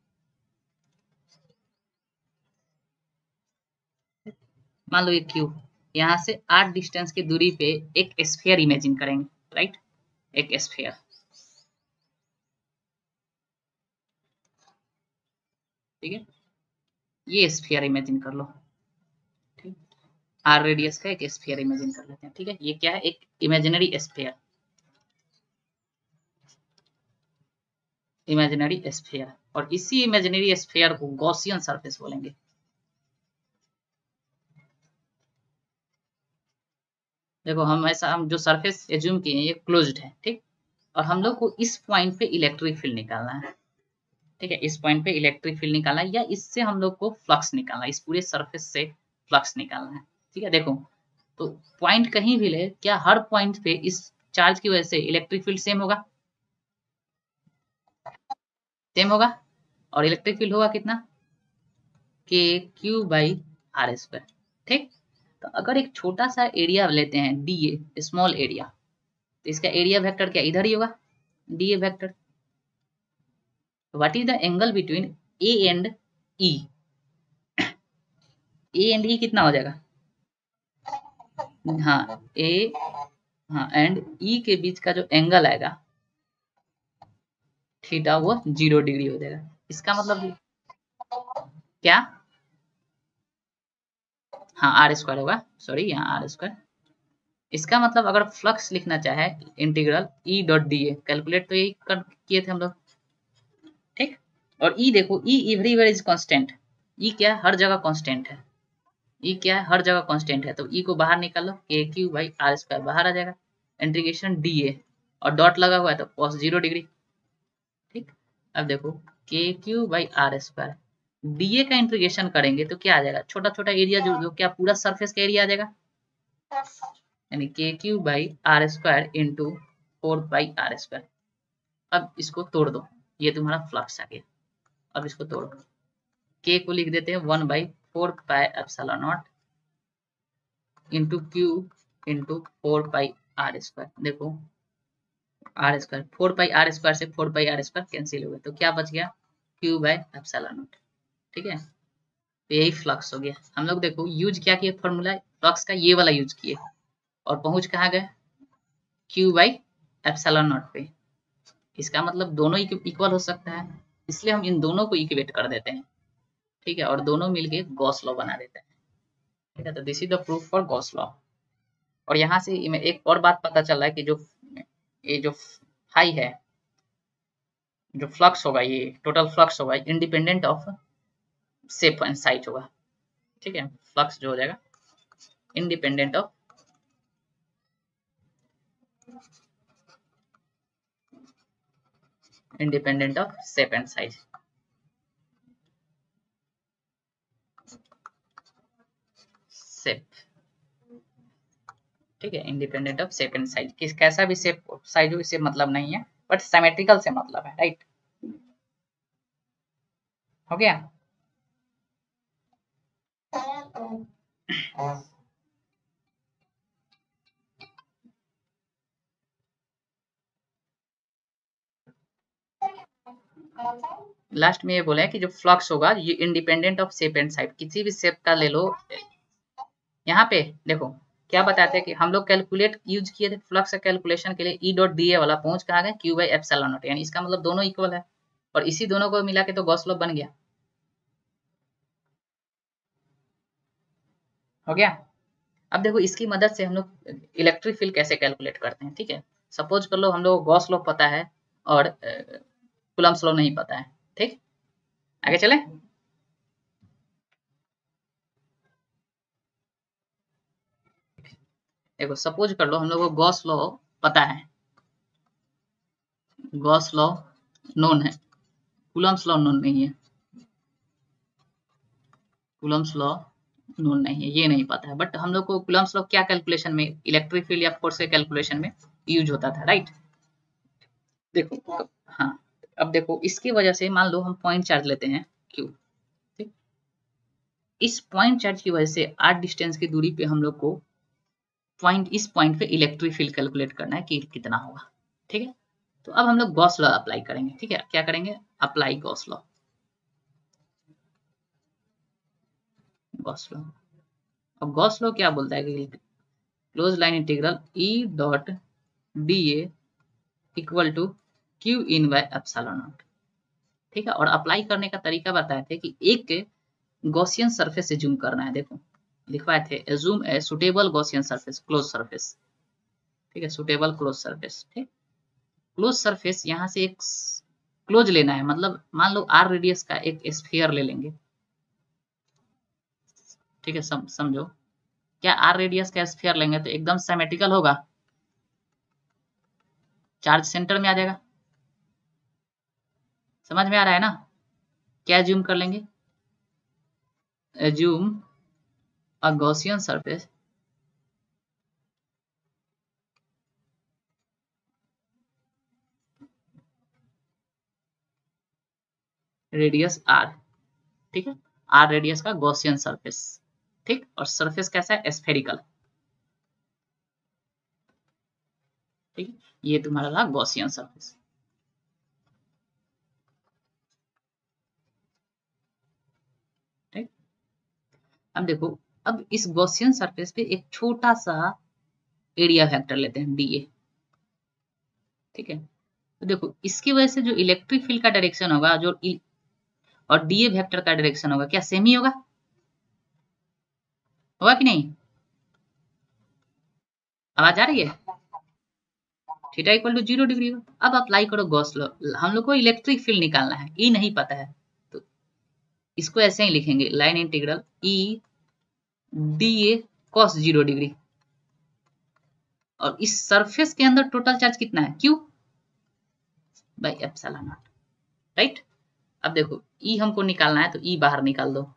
मान लो ये क्यू, यहाँ से r डिस्टेंस की दूरी पे एक स्फीयर इमेजिन करेंगे, राइट, एक स्फीयर। ठीक है, ये स्फीयर इमेजिन कर लो, ठीक, r रेडियस का एक स्फीयर इमेजिन कर लेते हैं। ठीक है, ये क्या है, एक इमेजिनरी स्फीयर, इमेजिनरी स्फीयर, और इसी इमेजिनरी स्फीयर को गॉसियन सरफेस बोलेंगे। देखो हम जो सरफेस एज्यूम किए हैं ये क्लोज्ड है, ठीक, और हम लोग को इस पॉइंट पे इलेक्ट्रिक फील्ड निकालना है। ठीक है, इस पॉइंट पे इलेक्ट्रिक फील्ड निकालना है, या इससे हम लोग को फ्लक्स निकालना है, इस पूरे सरफेस से फ्लक्स निकालना है। ठीक है, देखो तो पॉइंट कहीं भी ले, क्या हर पॉइंट पे इस चार्ज की वजह से इलेक्ट्रिक फील्ड सेम होगा? सेम होगा, और इलेक्ट्रिक फील्ड होगा कितना, के क्यू बाई आर स्क्वायर। ठीक, तो अगर एक छोटा सा एरिया लेते हैं डी ए, स्मॉल एरिया, तो इसका एरिया वेक्टर क्या इधर ही होगा, d a vector. What is the angle between a and e? A and e कितना हो जाएगा, हाँ ए, हाँ एंड ई के बीच का जो एंगल आएगा थीटा, वो 0 डिग्री हो जाएगा। इसका मतलब क्या, हाँ आर स्क्वायर होगा, सॉरी यहाँ आर स्क्वायर। इसका मतलब अगर फ्लक्स लिखना चाहे, integral e dot d a, calculate तो यही किए थे हम लोग। ठीक, और ई देखो, e everywhere is constant, e क्या है, हर जगह कांस्टेंट है, ई क्या है, हर जगह कांस्टेंट है, तो ई को बाहर निकालो, के क्यू बाई आर स्क्वायर बाहर आ जाएगा, इंटीग्रेशन डी ए, और डॉट लगा हुआ है तो cos 0 डिग्री। ठीक, अब देखो k q by are square, d a का इंटीग्रेशन करेंगे तो क्या आ जाएगा, छोटा छोटा एरिया जो क्या पूरा सरफेस का एरिया आ जाएगा, यानी k q by are square into 4 by are square. अब इसको तोड़ दो, ये तुम्हारा फ्लक्स आ गया। अब इसको तोड़ दो, के को लिख देते हैं 1/4 pi epsilon nought into q into 4 pi are square. देखो r square, 4 pi are square से 4 पाई आर स्क्वायर कैंसिल हो गया, तो क्या बच गया, क्यू बाई एप्सिलॉन नॉट। ठीक है, तो यही फ्लक्स हो गया। हम लोग देखो यूज क्या किए, फॉर्मूला फ्लक्स का ये वाला यूज किए, और पहुंच कहाँ गए, क्यू बाई एप्सिलॉन नॉट पे। इसका मतलब दोनों इक्वल हो सकता है, इसलिए हम इन दोनों को इक्वेट कर देते हैं। ठीक है, और दोनों मिलके गॉस लॉ बना देते हैं। ठीक है, तो this is the proof for Gauss law. और यहाँ से एक और बात पता चल रहा है कि जो ये जो फाई है, जो फ्लक्स होगा, ये टोटल फ्लक्स होगा, independent of shape and size होगा। ठीक है, फ्लक्स जो हो जाएगा independent of shape and size. Shape, ठीक है, independent of shape and size, किस कैसा भी शेप साइज हो, इससे मतलब नहीं है, बट सिमेट्रिकल से मतलब है, राइट। हो गया, लास्ट में ये बोला है कि जो फ्लक्स होगा ये independent of shape and size, किसी भी शेप का ले लो। यहाँ पे देखो क्या बताते हैं कि हम लोग कैलकुलेट यूज किए थे फ्लक्स कैलकुलेशन के लिए, ई डॉट डी ए वाला पहुंच कहाँ गए, क्यू बाई एप्सिलॉन नॉट, यानी इसका मतलब दोनों इक्वल है, और इसी दोनों को मिला के तो गॉस लॉ बन गया। हो गया, अब देखो इसकी मदद से हम लोग इलेक्ट्रिक फील्ड कैसे कैलकुलेट करते हैं। ठीक है, सपोज कर लो हम लोग गॉस लॉ पता है और कूलम्ब्स लॉ नहीं पता है। ठीक, आगे चले। देखो सपोज कर लो हम लोग को गॉस लॉ पता है, गॉस लॉ नोन है, कूलम्ब्स लॉ नोन नहीं है, कूलम्ब्स लॉ नोन नहीं है, ये नहीं पता है, बट हम लोग को कूलम्ब्स लॉ क्या कैलकुलेशन में, इलेक्ट्रिक फील्ड या फोर्स के कैलकुलेशन में यूज होता था, राइट। देखो हाँ, अब देखो इसकी वजह से मान लो हम पॉइंट चार्ज लेते हैं क्यू, ठीक, इस पॉइंट चार्ज की वजह से r डिस्टेंस की दूरी पे हम लोग को इस पॉइंट पे इलेक्ट्रिक फील्ड कैलकुलेट करना है कि कितना होगा। ठीक है, तो अब हम लोग गॉस लॉ अप्लाई करेंगे, ठीक है। क्या करेंगे? Apply Gauss law. Gauss law, अब गॉस लॉ क्या बोलता है कि close line integral e dot d A equal to Q in by epsilon nought, ठीक है। और अप्लाई करने का तरीका बताए थे कि एक गॉसियन सरफेस से जूम करना है। देखो लिखवाए थे, assume a suitable Gaussian surface, close surface, ठीक है, सुटेबल क्लोज सरफेस, ठीक। क्लोज सरफेस यहाँ से एक क्लोज लेना है, मतलब मान लो आर रेडियस का एक स्फीयर ले लेंगे, ठीक है। समझो, क्या आर रेडियस का स्फीयर लेंगे तो एकदम सिमेट्रिकल होगा, चार्ज सेंटर में आ जाएगा। समझ में आ रहा है ना? क्या जूम कर लेंगे? Assume a Gaussian surface radius are, ठीक है, आर रेडियस का गॉसियन सरफेस, ठीक। और सरफेस कैसा है? स्फेरिकल, ठीक है। ये तुम्हारा रहा गॉसियन सरफेस, ठीक। अब देखो, अब इस गॉसियन सरफेस पे एक छोटा सा एरिया वेक्टर लेते हैं डी ए, ठीक है। तो देखो इसकी वजह से जो इलेक्ट्रिक फील्ड का डायरेक्शन होगा, जो और डी ए वेक्टर का डायरेक्शन होगा, क्या सेम ही होगा? होगा कि नहीं? आवाज आ रही है? थीटा इक्वल टू 0 डिग्री हो। अब अप्लाई करो गॉस लॉ। हम लोग को इलेक्ट्रिक फील्ड निकालना है, ई नहीं पता है, तो इसको ऐसे ही लिखेंगे, line integral e d a cos 0 degree. और इस सरफेस के अंदर टोटल चार्ज कितना है? Q by epsilon not, right. अब देखो ई हमको निकालना है, तो ई बाहर निकाल दो,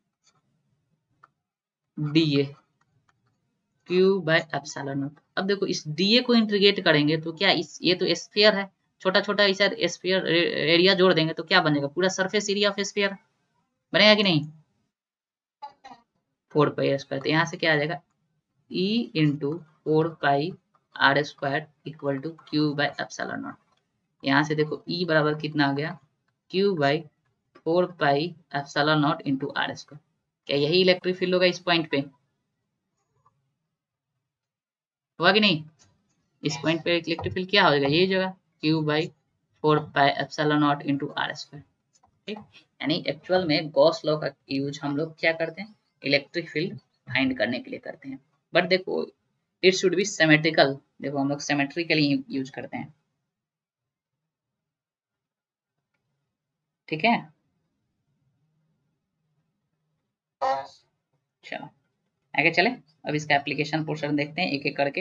d a q by epsilon nought. अब देखो इस डीए को इंटीग्रेट करेंगे तो क्या इस, ये तो स्फीयर है, छोटा छोटा इस स्फीयर एरिया जोड़ देंगे तो क्या बनेगा? पूरा सरफेस एरिया ऑफ स्फीयर बनेगा कि नहीं? 4 पाई स्क्वायर, तो यहाँ से क्या आ जाएगा? E into 4 pi are square equal to q by epsilon nought. यहाँ से देखो ई बराबर कितना आ गया? Q by 4 pi epsilon nought into r square. क्या यही इलेक्ट्रिक फील्ड होगा इस पॉइंट पे? हुआ कि नहीं? इस पॉइंट पे इलेक्ट्रिक फील्ड क्या हो जाएगा? यही जगह q by 4 pi epsilon nought into r square, ठीक। यानी एक्चुअल में गॉस लॉ का यूज हम लोग क्या करते हैं? इलेक्ट्रिक फील्ड फाइंड करने के लिए करते हैं। बट देखो इट शुड बी सिमेट्रिकल, देखो हम लोग सिमेट्रिकली यूज करते हैं, ठीक है। चलो आगे चले, अब इसका एप्लीकेशन पोर्शन देखते हैं एक एक करके,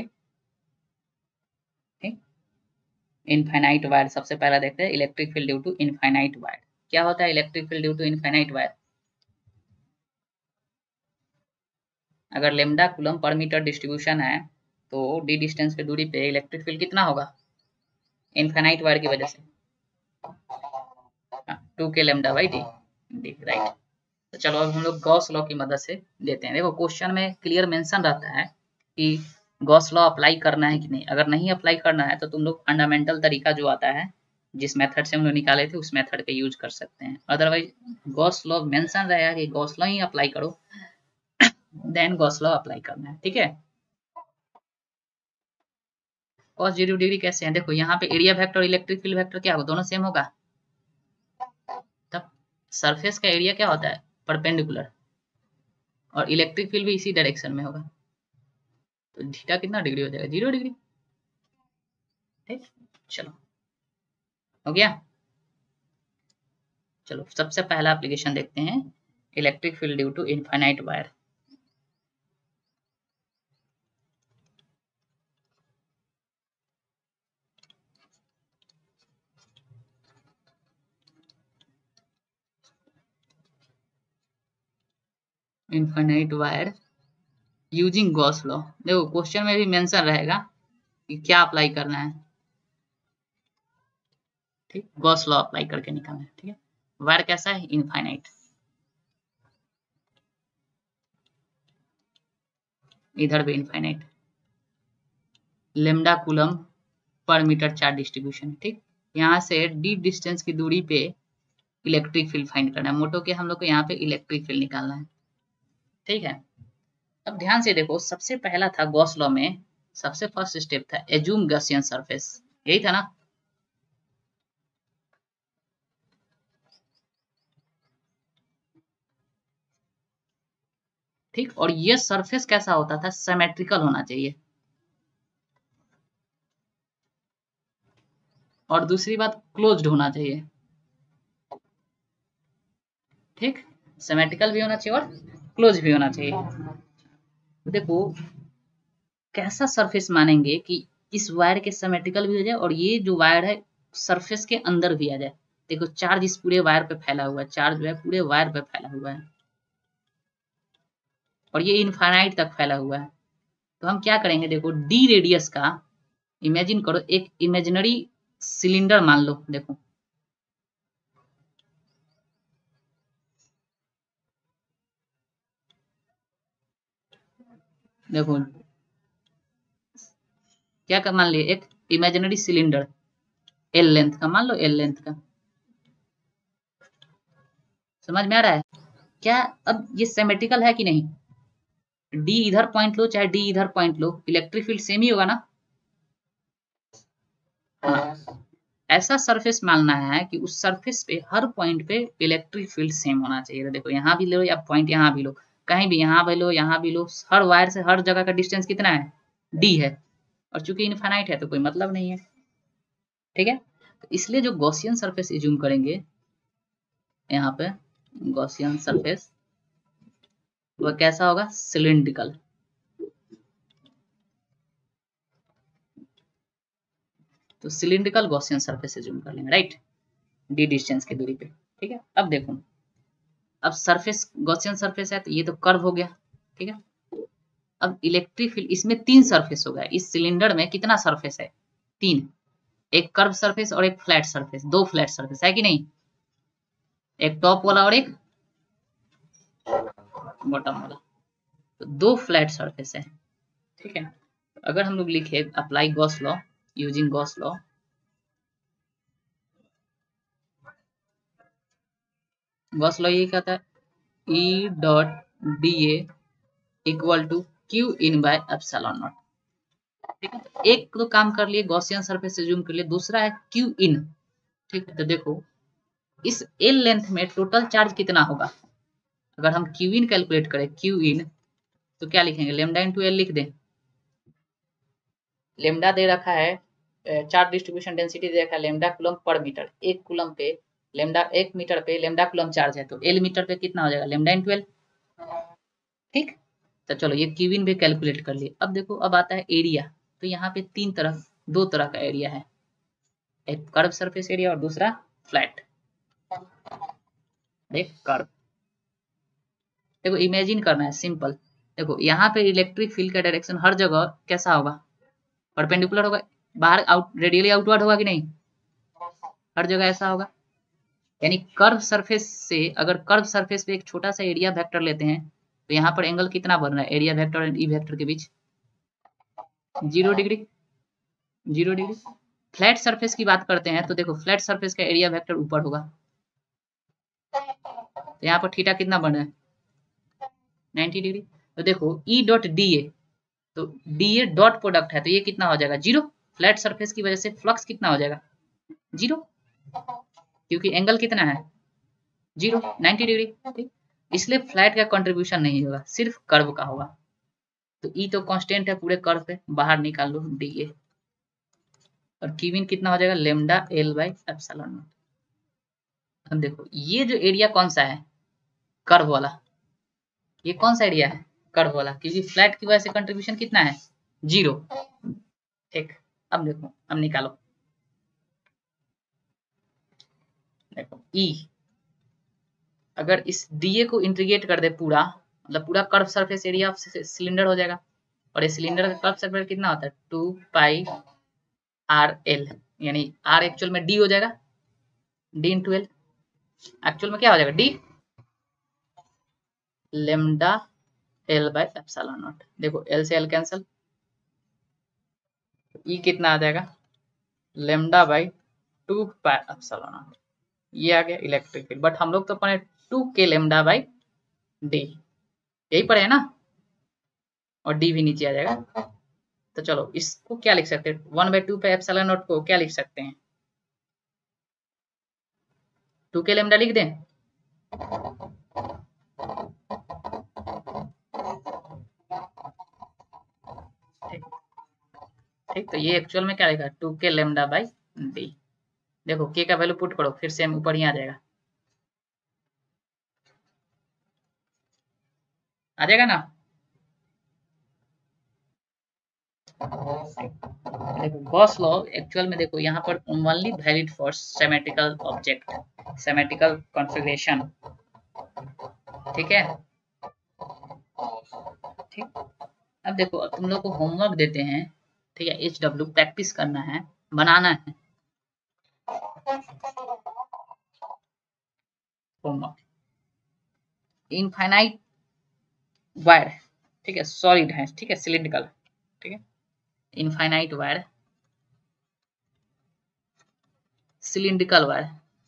ठीक। इनफाइनाइट वायर सबसे पहला देखते हैं, electric field due to infinite wire. क्या होता है electric field due to infinite wire? अगर lambda coulomb per metre distribution है तो डी डिस्टेंस पे दूरी पे इलेक्ट्रिक फील्ड कितना होगा इनफाइनाइट वायर की वजह से? 2 के लेमडा बाई डी, राइट। तो चलो अब हम लोग गॉस लॉ की मदद से देते हैं। देखो क्वेश्चन में क्लियर मेंशन रहता है कि गॉस लॉ अप्लाई करना है कि नहीं। अगर नहीं अप्लाई करना है तो तुम लोग फंडामेंटल तरीका जो आता है, जिस मेथड से हम लोग निकाले थे, उस मेथड का यूज कर सकते हैं। अदरवाइज गॉस लॉ मेंशन रहेगा कि गॉस लॉ ही अप्लाई करो, देन गॉस लॉ अप्लाई करना है, ठीक है। कॉस 0 डिग्री कैसे है? देखो यहाँ पे एरिया वेक्टर और इलेक्ट्रिक फील्ड वेक्टर क्या होगा? दोनों सेम होगा। तब सरफेस का एरिया क्या होता है? परपेंडिकुलर, और इलेक्ट्रिक फील्ड भी इसी डायरेक्शन में होगा, तो थीटा कितना डिग्री हो जाएगा? 0 डिग्री, ठीक। चलो हो गया। चलो सबसे पहला एप्लीकेशन देखते हैं, electric field due to infinite wire. Infinite wire using Gauss law. देखो क्वेश्चन में भी मेंशन रहेगा कि क्या अप्लाई करना है, ठीक। गॉस लॉ अप्लाई करके निकालना है, ठीक है। वायर कैसा है? इनफाइनाइट, इधर भी infinite, lambda coulomb per metre charge distribution है। ठीक, यहाँ से डी डिस्टेंस की दूरी पे इलेक्ट्रिक फील्ड फाइंड करना है। मोटो के हम लोग को यहाँ पे इलेक्ट्रिक फील्ड निकालना है। ठीक है, अब ध्यान से देखो, सबसे पहला था गॉस लॉ में, सबसे फर्स्ट स्टेप था एज्यूम गॉसियन सरफेस, यही था ना। ठीक, और ये सरफेस कैसा होता था, सिमेट्रिकल होना चाहिए। और दूसरी बात, क्लोज्ड होना चाहिए। ठीक, सिमेट्रिकल भी होना चाहिए और क्लोज भी होना चाहिए। देखो कैसा सरफेस मानेंगे कि इस वायर के सिमेट्रिकल भी हो जाए और ये जो वायर है सरफेस के अंदर भी आ जाए। देखो चार्ज इस पूरे वायर पे फैला हुआ है, चार्ज जो है पूरे वायर पे फैला हुआ है और ये इनफाइनाइट तक फैला हुआ है। तो हम क्या करेंगे, देखो डी रेडियस का इमेजिन करो, एक इमेजिनरी सिलेंडर मान लो। देखो देखो क्या कर मान लिया, एक इमेजिनरी सिलेंडर एल लेंथ का, मान लो एल लेंथ का। समझ में आ रहा है क्या? अब ये सिमेट्रिकल है कि नहीं, डी इधर पॉइंट लो चाहे डी इधर पॉइंट लो, इलेक्ट्रिक फील्ड सेम ही होगा ना। हाँ, ऐसा सरफेस मानना है कि उस सरफेस पे हर पॉइंट पे इलेक्ट्रिक फील्ड सेम होना चाहिए। तो देखो यहाँ भी लो या पॉइंट यहाँ भी लो, कहीं भी, यहाँ भी लो यहाँ भी लो, हर वायर से हर जगह का डिस्टेंस कितना है, डी है। और चूंकि इनफाइनाइट है तो कोई मतलब नहीं है। ठीक है, तो इसलिए जो गॉसियन सरफेस एज्यूम करेंगे यहाँ पे, गॉसियन सरफेस वह कैसा होगा, सिलिंड्रिकल। तो सिलिंड्रिकल गॉसियन सरफेस एज्यूम कर लेंगे, राइट, डी डिस्टेंस की दूरी पे। ठीक है, अब देखो, अब सरफेस गॉसियन सरफेस है तो ये तो कर्व हो गया। ठीक है, अब इलेक्ट्रिक फील्ड, इसमें तीन सरफेस हो गया, इस सिलेंडर में कितना सरफेस है, तीन, एक कर्व सरफेस और एक फ्लैट सरफेस, दो फ्लैट सरफेस है कि नहीं, एक टॉप वाला और एक बॉटम वाला, तो दो फ्लैट सरफेस है। ठीक है, अगर हम लोग लिखे apply Gauss law, using Gauss law, Gauss law ये कहता है e dot d A equal to Q in by epsilon nought. ठीक है, तो एक तो काम कर लिए, गॉसियन सरफेस एज्यूम कर लिए, दूसरा है क्यू इन। ठीक है, तो देखो इस एल लेंथ में टोटल चार्ज कितना होगा, अगर हम क्यू इन कैलकुलेट करें, क्यू इन तो क्या लिखेंगे, लेमडा इंटू एल लिख दें। लेमडा दे रखा है, चार्ज डिस्ट्रीब्यूशन डेंसिटी दे रखा है लेमडा कूलम पर मीटर, एक कूलम पे लेमडा, एक मीटर पे लेमडा कूलम चार्ज है, तो एल मीटर पे कितना हो जाएगा, लेमडा इंटू एल। ठीक, तो चलो ये क्यूबिन भी कैलकुलेट कर लिए। अब देखो, अब आता है एरिया, तो यहाँ पे तीन तरह, दो तरह का एरिया है, एक कर्व सरफेस एरिया और दूसरा फ्लैट, एक कर्व। देखो इमेजिन करना है, सिंपल। देखो यहाँ पे इलेक्ट्रिक फील्ड का डायरेक्शन हर जगह कैसा होगा, परपेंडिकुलर होगा, बाहर आउट, रेडियली आउटवर्ड होगा कि नहीं, हर जगह ऐसा होगा। यानी कर्व सरफेस से, अगर कर्व सरफेस पे एक छोटा सा एरिया वेक्टर लेते हैं तो यहाँ पर एंगल कितना बन रहा है, एरिया वेक्टर और ई वेक्टर के बीच 0 डिग्री, 0 डिग्री। फ्लैट सरफेस की बात करते हैं तो देखो फ्लैट सरफेस का एरिया वेक्टर ऊपर होगा, तो यहाँ पर थीटा कितना बन रहा है, 90 डिग्री। तो देखो ई डॉट डी ए, तो डी ए डॉट प्रोडक्ट है तो ये कितना हो जाएगा, 0। फ्लैट सरफेस की वजह से फ्लक्स कितना हो जाएगा, 0, क्योंकि एंगल कितना है, 0, 90 डिग्री। ठीक, इसलिए फ्लैट का कंट्रीब्यूशन नहीं होगा, सिर्फ कर्व का होगा। तो ई तो कांस्टेंट है पूरे कर्व पे, बाहर निकाल लो डी ए, और क्यूबिन कितना हो जाएगा, lambda l by epsilon nought. अब देखो ये जो एरिया कौन सा है, कर्व वाला, ये कौन सा एरिया है, कर्व वाला, क्योंकि फ्लैट की वजह से कंट्रीब्यूशन कितना है, 0। ठीक, अब देखो, अब निकालो, देखो ई अगर इस डीए को इंटीग्रेट कर दे पूरा, मतलब पूरा curve surface area of cylinder हो जाएगा, और ये सिलेंडर का कर्व सरफेस कितना होता है, 2 पाई आर एल, यानी आर एक्चुअल में डी हो जाएगा, डी इंटू एल, एक्चुअल में क्या हो जाएगा, d lambda l by epsilon nought. देखो एल से एल कैंसल, ई कितना आ जाएगा, lambda by 2 pi epsilon nought, ये आ गया इलेक्ट्रिक फील्ड। बट हम लोग तो पढ़े 2k लेमडा बाई डी, यही पढ़े है ना, और डी भी नीचे आ जाएगा। तो चलो इसको क्या लिख सकते हैं, 1/2 पे एप्सिलॉन नॉट को क्या लिख सकते हैं, 2k लेमडा लिख दें। ठीक, तो ये एक्चुअल में क्या लिखा, 2k लेमडा बाई डी। देखो k का वैल्यू पुट करो, फिर से ऊपर ही आ जाएगा, आ जाएगा ना। देखो गॉस लॉ एक्चुअल में देखो यहाँ पर only valid for symmetrical object, symmetrical configuration, ठीक है। ठीक, अब देखो तुम लोग को होमवर्क देते हैं, ठीक है, HW प्रैक्टिस करना है, बनाना है होमवर्क। इनफाइनाइट वायर, ठीक है, सॉलिड है, ठीक है, सिलिंड्रिकल, ठीक है, इनफाइनाइट वायर, सिलिंड्रिकल वायर,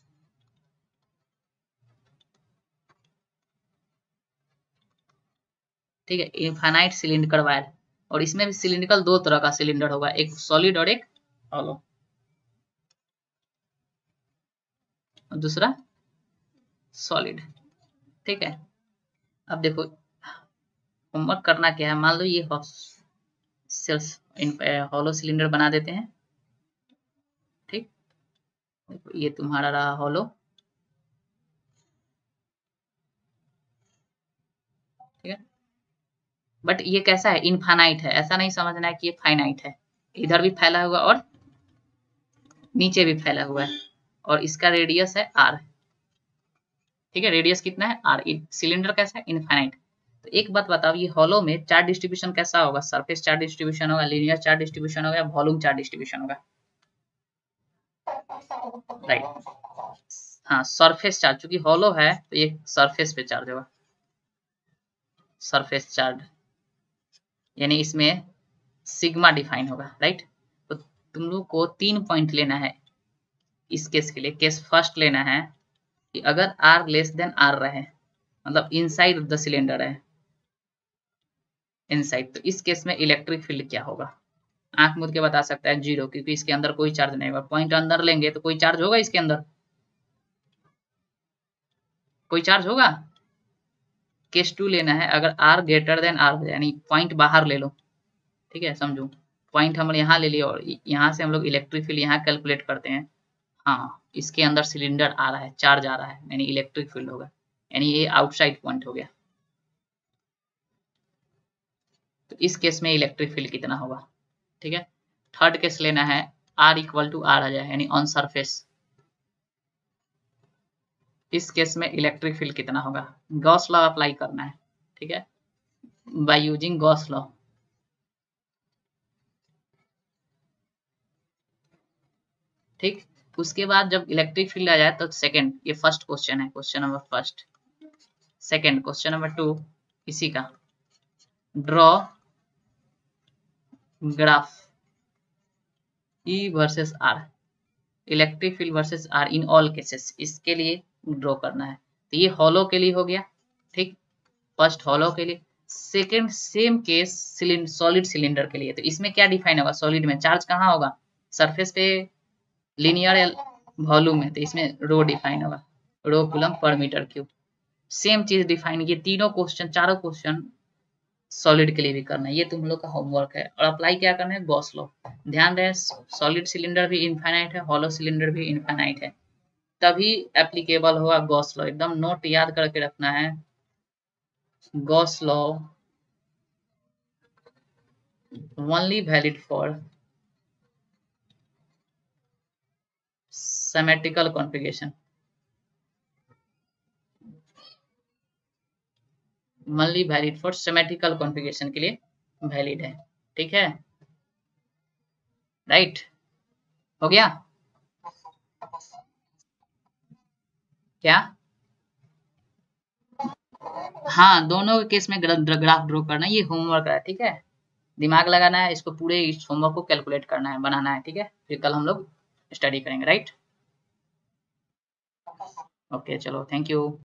ठीक है, इनफाइनाइट सिलिंड्रिकल वायर। और इसमें भी सिलिंड्रिकल दो तरह का सिलेंडर होगा, एक सॉलिड और एक हॉलो, और दूसरा सॉलिड, ठीक है। अब देखो होमवर्क करना क्या है, मान लो ये हॉलो सिलेंडर बना देते हैं, ठीक, देखो ये तुम्हारा रहा हॉलो, ठीक है। बट ये कैसा है, इनफाइनाइट है, ऐसा नहीं समझना है कि ये फाइनाइट है, इधर भी फैला हुआ और नीचे भी फैला हुआ है, और इसका रेडियस है r, ठीक है, रेडियस कितना है r, सिलेंडर कैसा है, इनफाइनाइट। तो एक बात बताओ, ये हॉलो में चार्ज डिस्ट्रीब्यूशन कैसा होगा, सरफेस चार्ज डिस्ट्रीब्यूशन होगा, लीनियर चार्ज डिस्ट्रीब्यूशन होगा, वॉल्यूम चार्ज डिस्ट्रीब्यूशन होगा, राइट। हाँ सरफेस चार्ज, चूंकि हॉलो है तो ये सरफेस पे चार्ज होगा, सरफेस चार्ज, यानी इसमें सिग्मा डिफाइन होगा, राइट। तो तुम लोग को 3 पॉइंट लेना है इस केस के लिए। केस फर्स्ट लेना है कि अगर r लेस देन r रहे, मतलब इनसाइड द सिलेंडर है, इनसाइड, तो इस केस में इलेक्ट्रिक फील्ड क्या होगा, आंख मूंद के बता सकता है 0, क्योंकि इसके अंदर कोई चार्ज नहीं होगा। पॉइंट अंदर लेंगे तो कोई चार्ज होगा इसके अंदर, कोई चार्ज होगा। केस 2 लेना है, अगर r ग्रेटर देन r हो, यानी पॉइंट बाहर ले लो, ठीक है, समझो पॉइंट हम यहाँ ले लिए और यहाँ से हम लोग इलेक्ट्रिक फील्ड यहाँ कैलकुलेट करते हैं। हाँ इसके अंदर सिलेंडर आ रहा है, चार्ज आ रहा है, यानी इलेक्ट्रिक फील्ड होगा, यानी ये आउटसाइड पॉइंट हो गया। तो इस केस में इलेक्ट्रिक फील्ड कितना होगा, ठीक है। थर्ड केस लेना है, r इक्वल टू r आ जाए, यानी ऑन सरफेस, इस केस में इलेक्ट्रिक फील्ड कितना होगा, गॉस लॉ अप्लाई करना है, ठीक है, बाय यूजिंग गॉस लॉ। ठीक, उसके बाद जब इलेक्ट्रिक फील्ड आ जाए तो सेकंड, ये फर्स्ट क्वेश्चन है, question number first. Second question number 2 इसी का, draw graph E versus R, electric field versus R in all cases, इसके लिए ड्रॉ करना है। तो ये हॉलो के लिए हो गया, ठीक, फर्स्ट हॉलो के लिए। Second same case solid cylinder के लिए, तो इसमें क्या डिफाइन होगा, सॉलिड में चार्ज कहाँ होगा, सरफेस पे, लीनियर, वॉल्यूम में, तो इसमें रो डिफाइन होगा, rho coulomb per metre cube. Same चीज डिफाइन, ये तीनों क्वेश्चन, चारों क्वेश्चन सॉलिड के लिए भी करना है, ये तुम लोग का होमवर्क है। और अप्लाई क्या करना है, गॉस लॉ। ध्यान रहे सॉलिड सिलेंडर भी इनफाइनाइट है, हॉलो सिलेंडर भी इनफाइनाइट है, तभी एप्लीकेबल होगा गॉस लॉ। एकदम नोट याद करके रखना है, Gauss law only valid for symmetrical configuration, only valid for symmetrical configuration के लिए वैलिड है, ठीक है, राइट, हो गया क्या। हाँ दोनों केस में ग्राफ ड्रॉ करना, ये होमवर्क है, ठीक है। दिमाग लगाना है, इसको पूरे इस होमवर्क को कैलकुलेट करना है, बनाना है, ठीक है। फिर कल हम लोग स्टडी करेंगे, राइट। ओके चलो, थैंक यू।